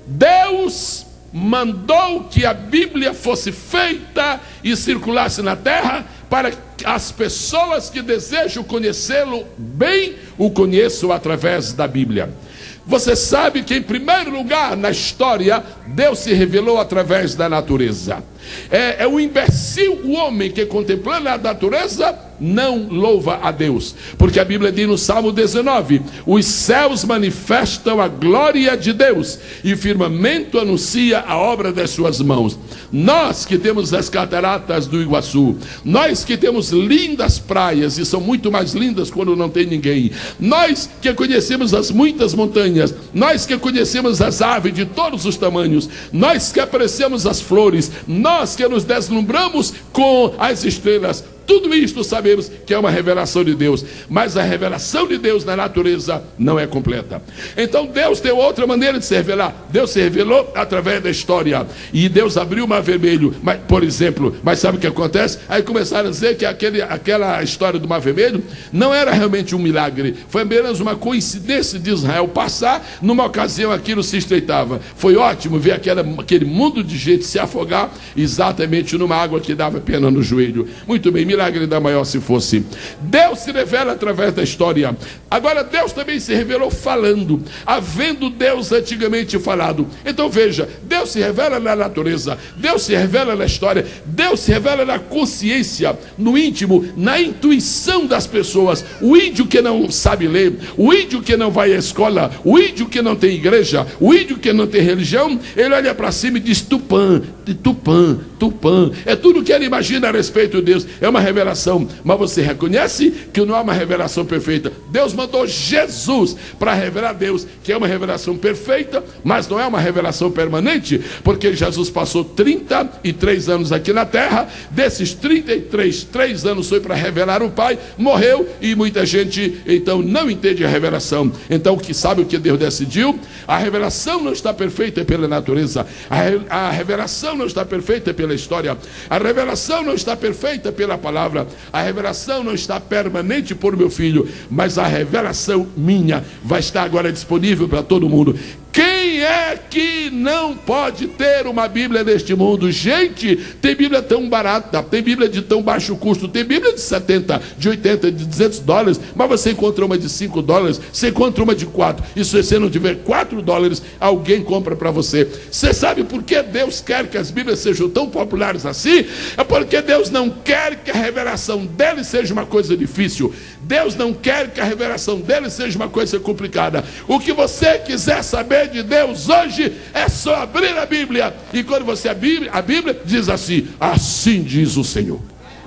Deus mandou que a Bíblia fosse feita e circulasse na terra para que as pessoas que desejam conhecê-lo bem o conheçam através da Bíblia. Você sabe que em primeiro lugar na história Deus se revelou através da natureza. É, é o imbecil, o homem que contemplando a natureza não louva a Deus, porque a Bíblia diz no Salmo dezenove: os céus manifestam a glória de Deus e o firmamento anuncia a obra das suas mãos. Nós que temos as cataratas do Iguaçu, nós que temos lindas praias, e são muito mais lindas quando não tem ninguém, nós que conhecemos as muitas montanhas, nós que conhecemos as aves de todos os tamanhos, nós que apreciamos as flores, nós que nos deslumbramos com as estrelas, tudo isto sabemos que é uma revelação de Deus, mas a revelação de Deus na natureza não é completa. Então Deus tem outra maneira de se revelar. Deus se revelou através da história, e Deus abriu o mar vermelho, mas, por exemplo, mas sabe o que acontece? Aí começaram a dizer que aquele, aquela história do mar vermelho não era realmente um milagre, foi apenas uma coincidência de Israel passar, numa ocasião aquilo se estreitava. Foi ótimo ver aquela, aquele mundo de gente se afogar exatamente numa água que dava pena no joelho. Muito bem, milagre ainda maior se fosse. Deus se revela através da história. Agora Deus também se revelou falando, havendo Deus antigamente falado. Então veja, Deus se revela na natureza, Deus se revela na história, Deus se revela na consciência, no íntimo, na intuição das pessoas. O índio que não sabe ler, o índio que não vai à escola, o índio que não tem igreja, o índio que não tem religião, ele olha para cima e diz Tupã, Tupã, Tupã. É tudo que ele imagina a respeito de Deus. É uma revelação, mas você reconhece que não é uma revelação perfeita. Deus mandou Jesus para revelar Deus, que é uma revelação perfeita, mas não é uma revelação permanente, porque Jesus passou trinta e três anos aqui na terra. Desses trinta e três, três anos foi para revelar o Pai, morreu, e muita gente então não entende a revelação. Então, que sabe o que Deus decidiu? A revelação não está perfeita pela natureza, a, re, a revelação não está perfeita pela história, a revelação não está perfeita pela palavra. A revelação não está permanente por meu filho, mas a revelação minha vai estar agora disponível para todo mundo. Quem é que não pode ter uma Bíblia neste mundo? Gente, tem Bíblia tão barata, tem Bíblia de tão baixo custo, tem Bíblia de setenta, de oitenta, de duzentos dólares, mas você encontra uma de cinco dólares, você encontra uma de quatro, e se você não tiver quatro dólares, alguém compra para você. Você sabe por que Deus quer que as Bíblias sejam tão populares assim? É porque Deus não quer que a revelação dele seja uma coisa difícil. Deus não quer que a revelação dele seja uma coisa complicada. O que você quiser saber de Deus hoje é só abrir a Bíblia, e quando você abrir a Bíblia, diz assim: assim diz o Senhor.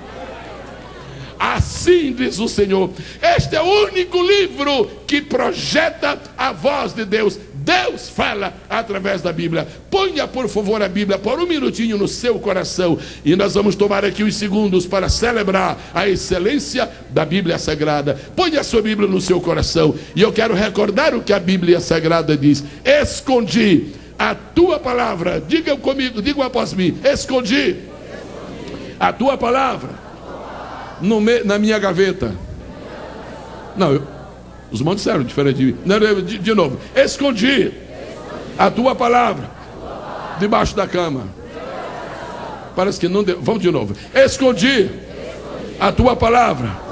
Assim diz o Senhor. Este é o único livro que projeta a voz de Deus. Deus fala através da Bíblia. Ponha por favor a Bíblia por um minutinho no seu coração, e nós vamos tomar aqui uns segundos para celebrar a excelência da Bíblia Sagrada. Ponha a sua Bíblia no seu coração, e eu quero recordar o que a Bíblia Sagrada diz: escondi a tua palavra. Digam comigo, digam após mim: escondi a tua palavra no me, na minha gaveta. Não, eu, os irmãos disseram diferente de mim. Não, de, de novo: escondi a tua palavra debaixo da cama. Parece que não deu. Vamos de novo: escondi a tua palavra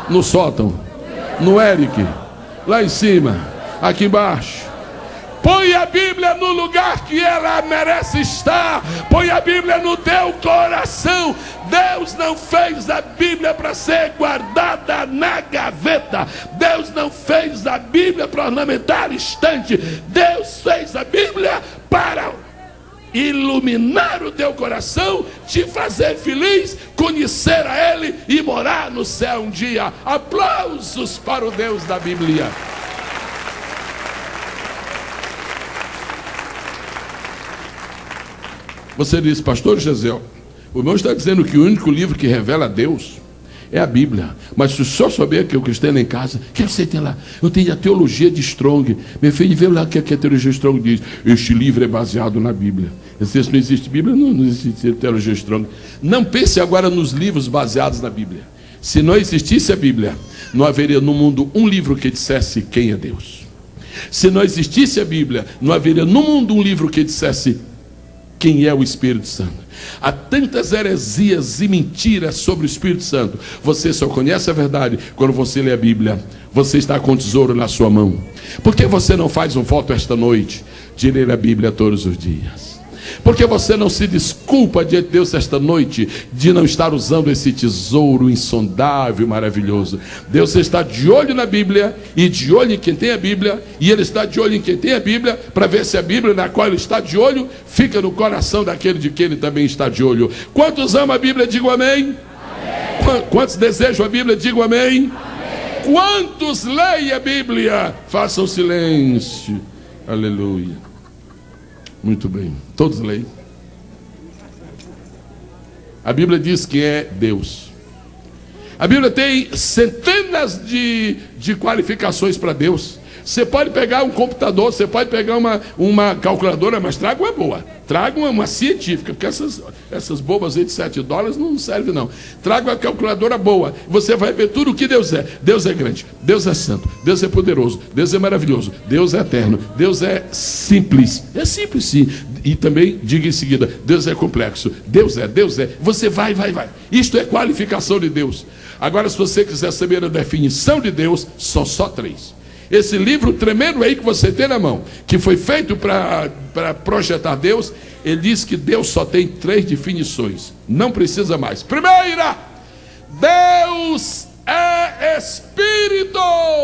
No sótão, no Eric, lá em cima, aqui embaixo. Põe a Bíblia no lugar que ela merece estar. Põe a Bíblia no teu coração. Deus não fez a Bíblia para ser guardada na gaveta. Deus não fez a Bíblia para ornamentar estante. Deus fez a Bíblia para iluminar o teu coração, te fazer feliz, conhecer a Ele e morar no céu um dia. Aplausos para o Deus da Bíblia. Você diz, pastor Gesiel, o irmão está dizendo que o único livro que revela a Deus é a Bíblia. Mas se o senhor souber que eu que estou lá em casa, o que você tem lá? Eu tenho a teologia de Strong. Meu filho, vê lá o que a teologia de Strong diz. Este livro é baseado na Bíblia. Se não existe Bíblia, não, não existe teologia de Strong. Não pense agora nos livros baseados na Bíblia. Se não existisse a Bíblia, não haveria no mundo um livro que dissesse quem é Deus. Se não existisse a Bíblia, não haveria no mundo um livro que dissesse quem é o Espírito Santo. Há tantas heresias e mentiras sobre o Espírito Santo. Você só conhece a verdade quando você lê a Bíblia. Você está com o tesouro na sua mão. Por que você não faz um voto esta noite de ler a Bíblia todos os dias? Por que você não se desculpa diante de Deus esta noite de não estar usando esse tesouro insondável e maravilhoso? Deus está de olho na Bíblia e de olho em quem tem a Bíblia, e Ele está de olho em quem tem a Bíblia, para ver se a Bíblia na qual Ele está de olho fica no coração daquele de quem Ele também está de olho. Quantos amam a Bíblia? Digam amém. Amém. Quantos desejam a Bíblia? Digam amém. Amém. Quantos leem a Bíblia? Façam silêncio. Aleluia. Muito bem, todos leem. A Bíblia diz que é Deus. A Bíblia tem centenas de, de qualificações para Deus. Você pode pegar um computador, você pode pegar uma, uma calculadora, mas traga uma boa. Traga uma, uma científica, porque essas, essas bobas aí de sete dólares não servem não. Traga uma calculadora boa. Você vai ver tudo o que Deus é. Deus é grande, Deus é santo, Deus é poderoso, Deus é maravilhoso, Deus é eterno, Deus é simples. É simples sim. E também diga em seguida, Deus é complexo. Deus é, Deus é. Você vai, vai, vai. Isto é qualificação de Deus. Agora, se você quiser saber a definição de Deus, são só três. Esse livro tremendo aí que você tem na mão, que foi feito para projetar Deus, ele diz que Deus só tem três definições. Não precisa mais. Primeira, Deus é Espírito.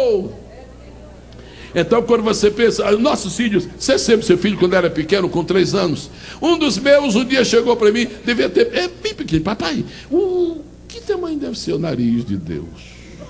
Então, quando você pensa, nossos filhos, você sempre seu filho quando era pequeno, com três anos. Um dos meus um dia chegou para mim, devia ter, é bem pequeno, papai, o que tamanho deve ser o nariz de Deus?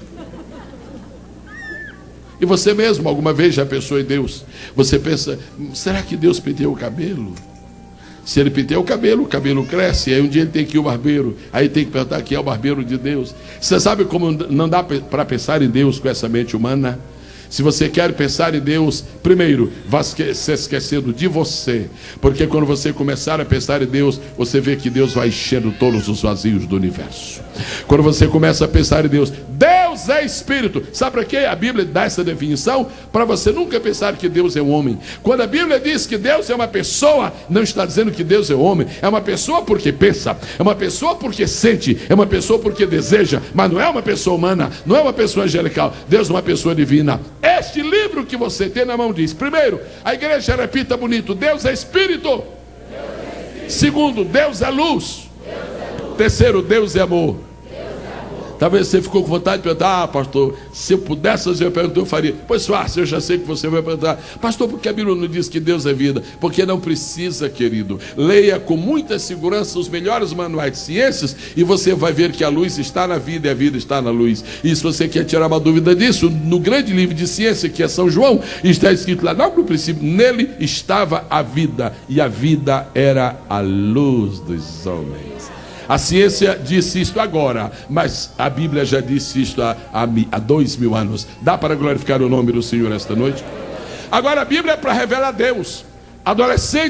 E você mesmo alguma vez já pensou em Deus? Você pensa, será que Deus penteou o cabelo? Se ele penteia o cabelo, o cabelo cresce. Aí um dia ele tem que ir ao barbeiro. Aí tem que perguntar quem é o barbeiro de Deus. Você sabe como não dá para pensar em Deus com essa mente humana? Se você quer pensar em Deus, primeiro, vá se esquecendo de você. Porque quando você começar a pensar em Deus, você vê que Deus vai enchendo todos os vazios do universo. Quando você começa a pensar em Deus, Deus é Espírito. Sabe para que a Bíblia dá essa definição? Para você nunca pensar que Deus é um homem. Quando a Bíblia diz que Deus é uma pessoa, não está dizendo que Deus é homem. É uma pessoa porque pensa, é uma pessoa porque sente, é uma pessoa porque deseja, mas não é uma pessoa humana, não é uma pessoa angelical. Deus é uma pessoa divina. Este livro que você tem na mão diz, primeiro, a igreja repita bonito, Deus é Espírito. Deus é Espírito. Segundo, Deus é luz. Deus é luz. Terceiro, Deus é amor. Talvez você ficou com vontade de perguntar, ah, pastor, se eu pudesse fazer a pergunta, eu faria. Pois fácil, eu já sei que você vai perguntar, pastor, por que a Bíblia não diz que Deus é vida? Porque não precisa, querido. Leia com muita segurança os melhores manuais de ciências e você vai ver que a luz está na vida e a vida está na luz. E se você quer tirar uma dúvida disso, no grande livro de ciência, que é São João, está escrito lá, logo no princípio, nele estava a vida, e a vida era a luz dos homens. A ciência disse isto agora, mas a Bíblia já disse isto há, há, há dois mil anos. Dá para glorificar o nome do Senhor esta noite? Agora a Bíblia é para revelar a Deus. Adolescentes,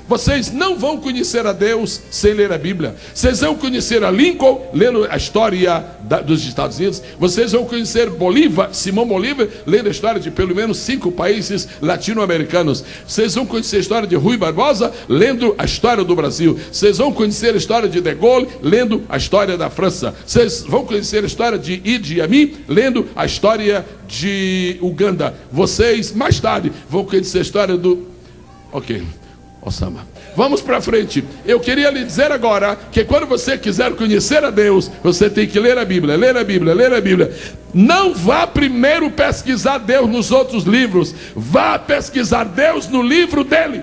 Vocês não vão conhecer a Deus sem ler a Bíblia. Vocês vão conhecer a Lincoln lendo a história da, dos Estados Unidos. Vocês vão conhecer Bolívar, Simão Bolívar, lendo a história de pelo menos cinco países latino-americanos. Vocês vão conhecer a história de Rui Barbosa, lendo a história do Brasil. Vocês vão conhecer a história de De Gaulle, lendo a história da França. Vocês vão conhecer a história de Idi Amin, lendo a história de Uganda. Vocês, mais tarde, vão conhecer a história do... Ok, Osama. Vamos para frente. Eu queria lhe dizer agora que quando você quiser conhecer a Deus, você tem que ler a Bíblia, ler a Bíblia, ler a Bíblia. Não vá primeiro pesquisar Deus nos outros livros. Vá pesquisar Deus no livro dele.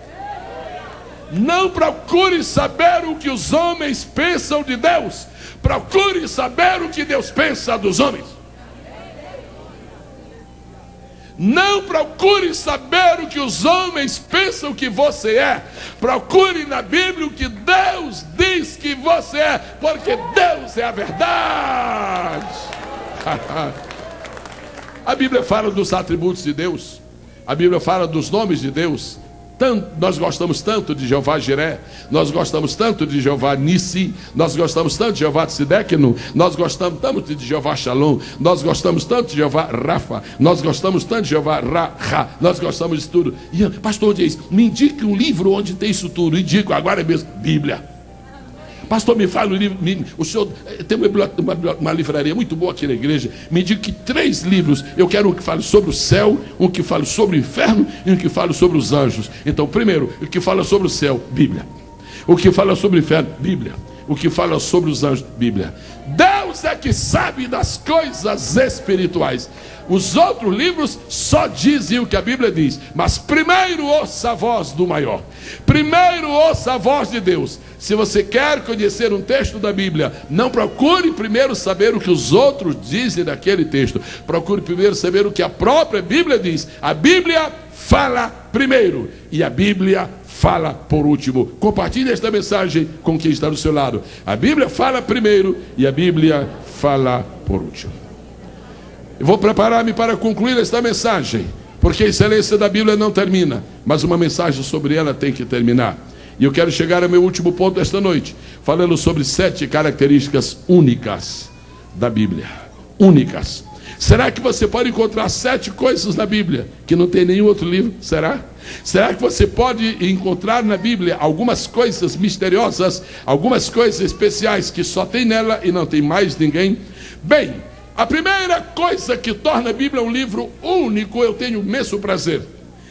Não procure saber o que os homens pensam de Deus. Procure saber o que Deus pensa dos homens. Não procure saber o que os homens pensam que você é. Procure na Bíblia o que Deus diz que você é, porque Deus é a verdade. A Bíblia fala dos atributos de Deus. A Bíblia fala dos nomes de Deus. Tanto, nós gostamos tanto de Jeová Jiré, nós gostamos tanto de Jeová Nissi, nós gostamos tanto de Jeová Tsidekno, nós gostamos tanto de Jeová Shalom, nós gostamos tanto de Jeová Rafa, nós gostamos tanto de Jeová Ra, nós gostamos de tudo. E, pastor diz, me indique um livro onde tem isso tudo. Indico agora mesmo, Bíblia. Pastor, me fala o livro, me, o senhor tem uma, uma, uma livraria muito boa aqui na igreja, me diga que três livros, eu quero um que fale sobre o céu, um que fale sobre o inferno e um que fale sobre os anjos. Então, primeiro, o que fala sobre o céu, Bíblia. O que fala sobre o inferno, Bíblia. O que fala sobre os anjos, Bíblia. Deus é que sabe das coisas espirituais. Os outros livros só dizem o que a Bíblia diz. Mas primeiro ouça a voz do maior. Primeiro ouça a voz de Deus. Se você quer conhecer um texto da Bíblia, não procure primeiro saber o que os outros dizem daquele texto. Procure primeiro saber o que a própria Bíblia diz. A Bíblia fala primeiro e a Bíblia fala por último. Compartilhe esta mensagem com quem está do seu lado. A Bíblia fala primeiro e a Bíblia fala por último. Eu vou preparar-me para concluir esta mensagem, porque a excelência da Bíblia não termina, mas uma mensagem sobre ela tem que terminar. E eu quero chegar ao meu último ponto esta noite, falando sobre sete características únicas da Bíblia. Únicas. Será que você pode encontrar sete coisas na Bíblia que não tem em nenhum outro livro? Será? Será que você pode encontrar na Bíblia algumas coisas misteriosas, algumas coisas especiais que só tem nela e não tem mais ninguém? Bem, a primeira coisa que torna a Bíblia um livro único, eu tenho imenso prazer.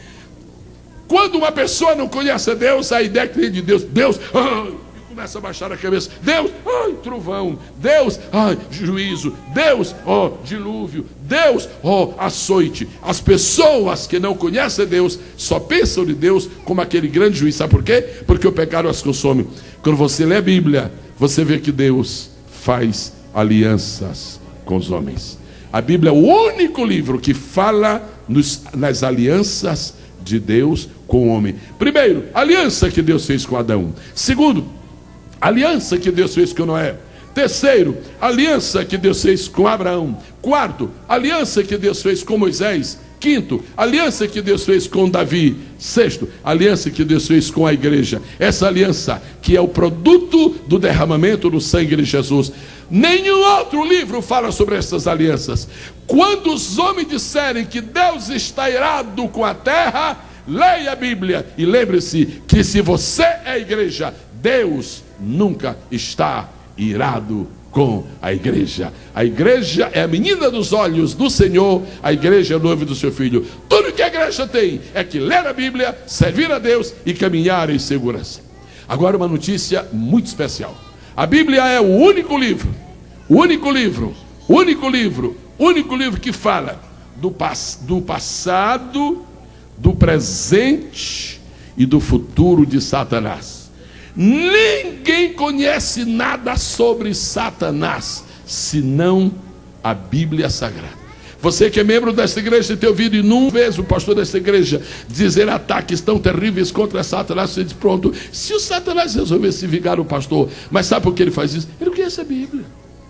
Quando uma pessoa não conhece a Deus, a ideia que tem de Deus, Deus, ai, começa a baixar a cabeça, Deus, ai, trovão, Deus, ai, juízo, Deus, ó, dilúvio, Deus, ó, açoite. As pessoas que não conhecem Deus só pensam de Deus como aquele grande juiz. Sabe por quê? Porque o pecado as consome. Quando você lê a Bíblia, você vê que Deus faz alianças com os homens. A Bíblia é o único livro que fala nos, nas alianças de Deus com o homem. Primeiro, aliança que Deus fez com Adão. Segundo, aliança que Deus fez com Noé. Terceiro, aliança que Deus fez com Abraão. Quarto, aliança que Deus fez com Moisés. Quinto, aliança que Deus fez com Davi. Sexto, aliança que Deus fez com a igreja. Essa aliança que é o produto do derramamento do sangue de Jesus. Nenhum outro livro fala sobre essas alianças. Quando os homens disserem que Deus está irado com a terra, leia a Bíblia e lembre-se que se você é a igreja, Deus nunca está irado com a igreja. A igreja é a menina dos olhos do Senhor, a igreja é o noivo do seu filho. Tudo que a igreja tem é que ler a Bíblia, servir a Deus e caminhar em segurança. Agora uma notícia muito especial. A Bíblia é o único livro, o único livro, o único livro, o único livro que fala do, pass do passado, do presente e do futuro de Satanás. Ninguém conhece nada sobre Satanás, senão a Bíblia Sagrada. Você que é membro desta igreja tem ouvido inúmeras vezes o pastor desta igreja dizer ataques tão terríveis contra Satanás. Você diz, pronto, se o Satanás resolver se vingar o pastor, mas sabe por que ele faz isso? Ele conhece a Bíblia.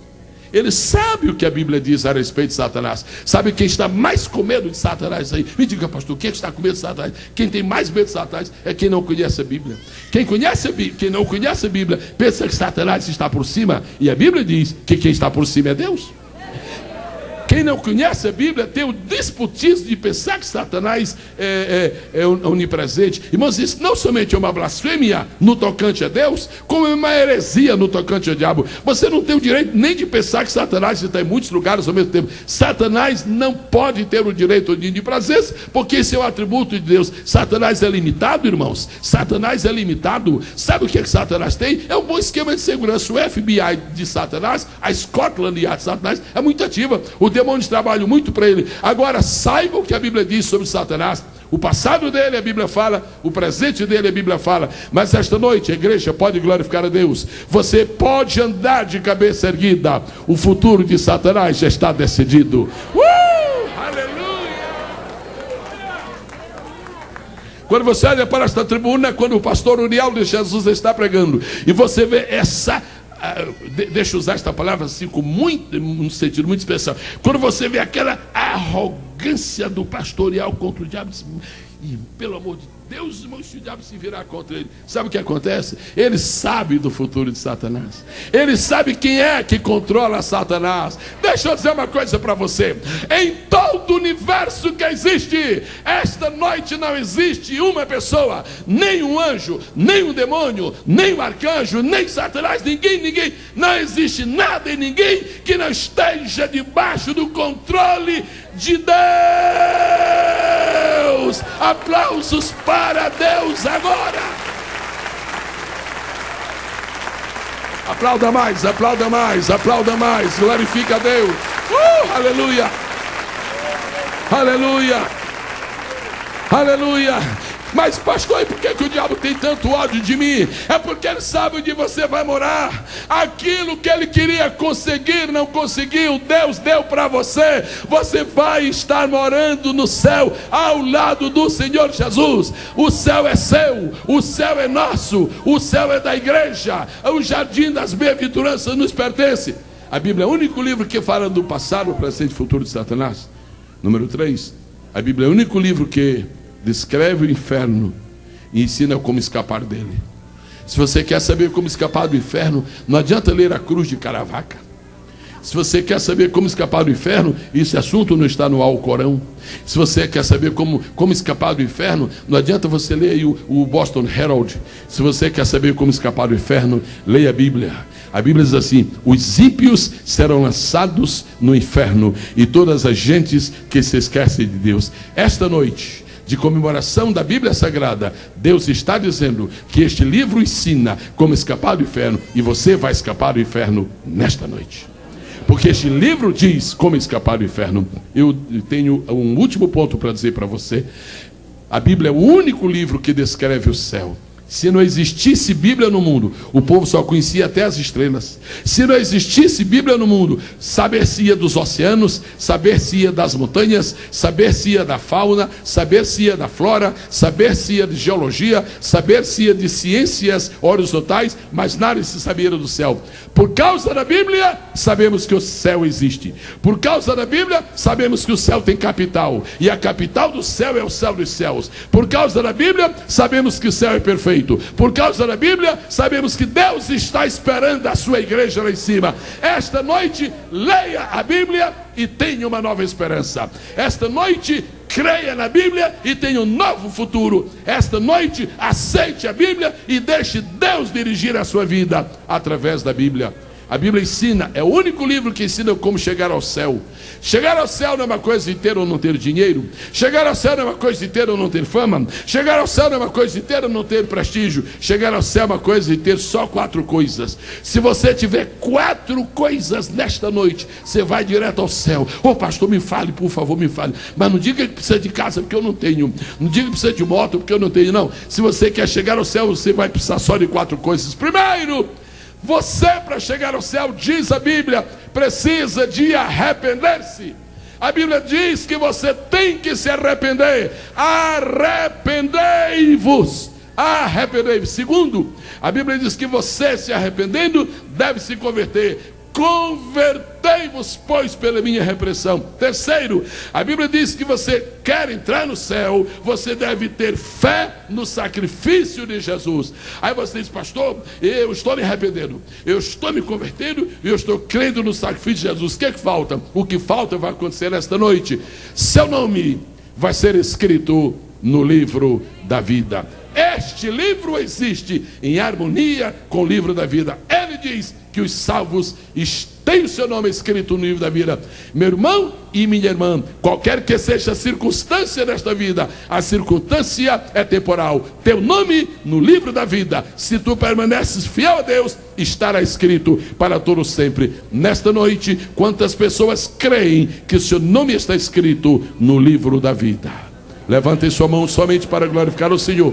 Ele sabe o que a Bíblia diz a respeito de Satanás. Sabe quem está mais com medo de Satanás aí? Me diga, pastor, quem está com medo de Satanás? Quem tem mais medo de Satanás é quem não conhece a Bíblia. Quem conhece a Bíblia, quem não conhece a Bíblia, pensa que Satanás está por cima. E a Bíblia diz que quem está por cima é Deus. Quem não conhece a Bíblia tem o despotismo de pensar que Satanás é, é, é onipresente. Irmãos, isso não somente é uma blasfêmia no tocante a Deus, como é uma heresia no tocante ao diabo. Você não tem o direito nem de pensar que Satanás está em muitos lugares ao mesmo tempo. Satanás não pode ter o direito de prazeres, porque esse é o atributo de Deus. Satanás é limitado, irmãos. Satanás é limitado. Sabe o que, é que Satanás tem? É um bom esquema de segurança. O F B I de Satanás, a Scotland Yard de Satanás, é muito ativa. O demônios trabalham muito para ele. Agora, saiba o que a Bíblia diz sobre Satanás. O passado dele, a Bíblia fala. O presente dele, a Bíblia fala. Mas esta noite, a igreja pode glorificar a Deus. Você pode andar de cabeça erguida. O futuro de Satanás já está decidido. Uh! Aleluia! Quando você olha para esta tribuna, quando o pastor Uriel de Jesus está pregando, e você vê essa... deixa eu usar esta palavra assim com muito, um sentido muito especial. Quando você vê aquela arrogância do pastoreal contra o diabo, e pelo amor de Deus, irmão, se o diabo se virar contra ele, sabe o que acontece? Ele sabe do futuro de Satanás. Ele sabe quem é que controla Satanás. Deixa eu dizer uma coisa para você. Em todo o universo que existe, esta noite não existe uma pessoa, nem um anjo, nem um demônio, nem um arcanjo, nem Satanás, ninguém, ninguém. Não existe nada e ninguém que não esteja debaixo do controle de Deus. Aplausos para Deus agora. Aplauda mais, aplauda mais, aplauda mais. Glorifica a Deus. Uh, aleluia. Aleluia. Aleluia. Mas pastor, e por que, que o diabo tem tanto ódio de mim? É porque ele sabe onde você vai morar. Aquilo que ele queria conseguir, não conseguiu, Deus deu para você. Você vai estar morando no céu, ao lado do Senhor Jesus. O céu é seu, o céu é nosso, o céu é da igreja. O jardim das bem-aventuranças nos pertence. A Bíblia é o único livro que fala do passado, presente e futuro de Satanás. Número três, a Bíblia é o único livro que descreve o inferno e ensina como escapar dele. Se você quer saber como escapar do inferno, não adianta ler a cruz de Caravaca. Se você quer saber como escapar do inferno, esse assunto não está no Alcorão. Se você quer saber como, como escapar do inferno, não adianta você ler aí o, o Boston Herald. Se você quer saber como escapar do inferno, leia a Bíblia. A Bíblia diz assim: os ímpios serão lançados no inferno, e todas as gentes que se esquecem de Deus. Esta noite de comemoração da Bíblia Sagrada, Deus está dizendo que este livro ensina como escapar do inferno, e você vai escapar do inferno nesta noite, porque este livro diz como escapar do inferno. Eu tenho um último ponto para dizer para você. A Bíblia é o único livro que descreve o céu. Se não existisse Bíblia no mundo, o povo só conhecia até as estrelas. Se não existisse Bíblia no mundo, saber-se-ia dos oceanos, saber-se-ia das montanhas, saber-se-ia da fauna, saber-se-ia da flora, saber-se-ia de geologia, saber-se-ia de ciências horizontais, mas nada se sabia do céu. Por causa da Bíblia, sabemos que o céu existe. Por causa da Bíblia, sabemos que o céu tem capital, e a capital do céu é o céu dos céus. Por causa da Bíblia, sabemos que o céu é perfeito. Por causa da Bíblia, sabemos que Deus está esperando a sua igreja lá em cima. Esta noite, leia a Bíblia e tenha uma nova esperança. Esta noite, creia na Bíblia e tenha um novo futuro. Esta noite, aceite a Bíblia e deixe Deus dirigir a sua vida através da Bíblia. A Bíblia ensina, é o único livro que ensina como chegar ao céu. Chegar ao céu não é uma coisa de ter ou não ter dinheiro. Chegar ao céu não é uma coisa de ter ou não ter fama. Chegar ao céu não é uma coisa de ter ou não ter prestígio. Chegar ao céu é uma coisa de ter só quatro coisas. Se você tiver quatro coisas nesta noite, você vai direto ao céu. Ô pastor, me fale, por favor, me fale. Mas não diga que precisa de casa, porque eu não tenho. Não diga que precisa de moto, porque eu não tenho, não. Se você quer chegar ao céu, você vai precisar só de quatro coisas. Primeiro, você, para chegar ao céu, diz a Bíblia, precisa de arrepender-se. A Bíblia diz que você tem que se arrepender. Arrependei-vos. Arrependei-vos. Segundo, a Bíblia diz que você, se arrependendo, deve se converter. Convertei-vos, pois, pela minha repressão. Terceiro, a Bíblia diz que você quer entrar no céu, você deve ter fé no sacrifício de Jesus. Aí você diz, pastor, eu estou me arrependendo, eu estou me convertendo, eu estou crendo no sacrifício de Jesus. O que é que falta? O que falta vai acontecer esta noite. Seu nome vai ser escrito no livro da vida. Este livro existe em harmonia com o livro da vida. Ele diz que os salvos têm o seu nome escrito no livro da vida. Meu irmão e minha irmã, qualquer que seja a circunstância desta vida, a circunstância é temporal. Teu nome no livro da vida, se tu permaneces fiel a Deus, estará escrito para todo sempre. Nesta noite, quantas pessoas creem que o seu nome está escrito no livro da vida? Levantem sua mão somente para glorificar o Senhor.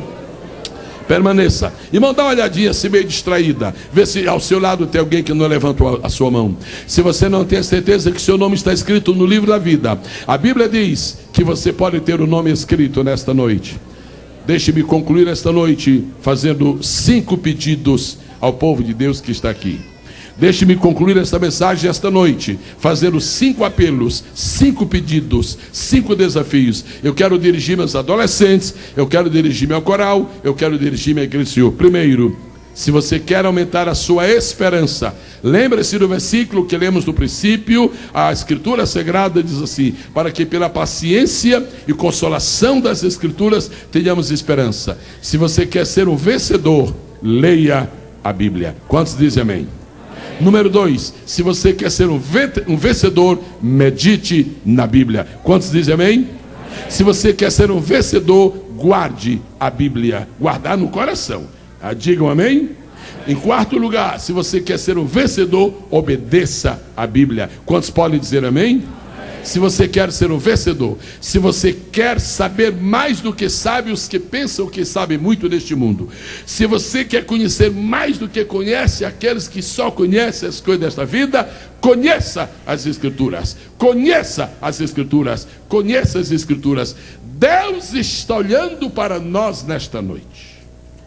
Permaneça. Irmão, dá uma olhadinha se meio distraída. Vê se ao seu lado tem alguém que não levantou a sua mão. Se você não tem a certeza que seu nome está escrito no livro da vida, a Bíblia diz que você pode ter o nome escrito nesta noite. Deixe-me concluir esta noite fazendo cinco pedidos ao povo de Deus que está aqui. Deixe-me concluir esta mensagem esta noite, fazendo cinco apelos, cinco pedidos, cinco desafios. Eu quero dirigir meus adolescentes, eu quero dirigir meu coral, eu quero dirigir minha igreja do Senhor. Primeiro, se você quer aumentar a sua esperança, lembre-se do versículo que lemos no princípio. A Escritura Sagrada diz assim: para que pela paciência e consolação das Escrituras tenhamos esperança. Se você quer ser um vencedor, leia a Bíblia. Quantos dizem amém? Número dois, se você quer ser um vencedor, medite na Bíblia. Quantos dizem amém? Amém? Se você quer ser um vencedor, guarde a Bíblia. Guardar no coração. Ah, digam amém? Amém? Em quarto lugar, se você quer ser um vencedor, obedeça a Bíblia. Quantos podem dizer amém? Se você quer ser um vencedor, se você quer saber mais do que sabem os que pensam que sabem muito neste mundo, se você quer conhecer mais do que conhece aqueles que só conhecem as coisas desta vida, conheça as Escrituras, conheça as Escrituras, conheça as Escrituras. Deus está olhando para nós nesta noite,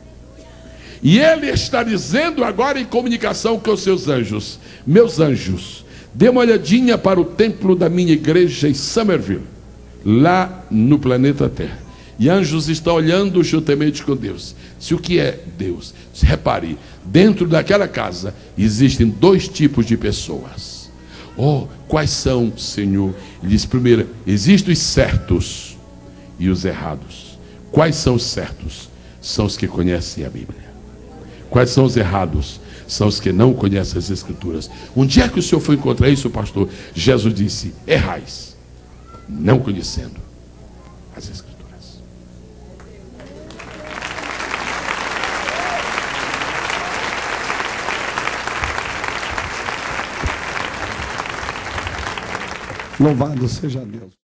e Ele está dizendo agora em comunicação com os seus anjos: meus anjos, dê uma olhadinha para o templo da minha igreja em Somerville, lá no planeta Terra. E anjos estão olhando juntamente com Deus. Se o que é Deus? Repare, dentro daquela casa existem dois tipos de pessoas. Oh, quais são, Senhor? Ele diz: primeiro, existem os certos e os errados. Quais são os certos? São os que conhecem a Bíblia. Quais são os errados? São os que não conhecem as Escrituras. Um dia que o Senhor foi encontrar isso, pastor, Jesus disse: errais, não conhecendo as Escrituras. Louvado seja Deus.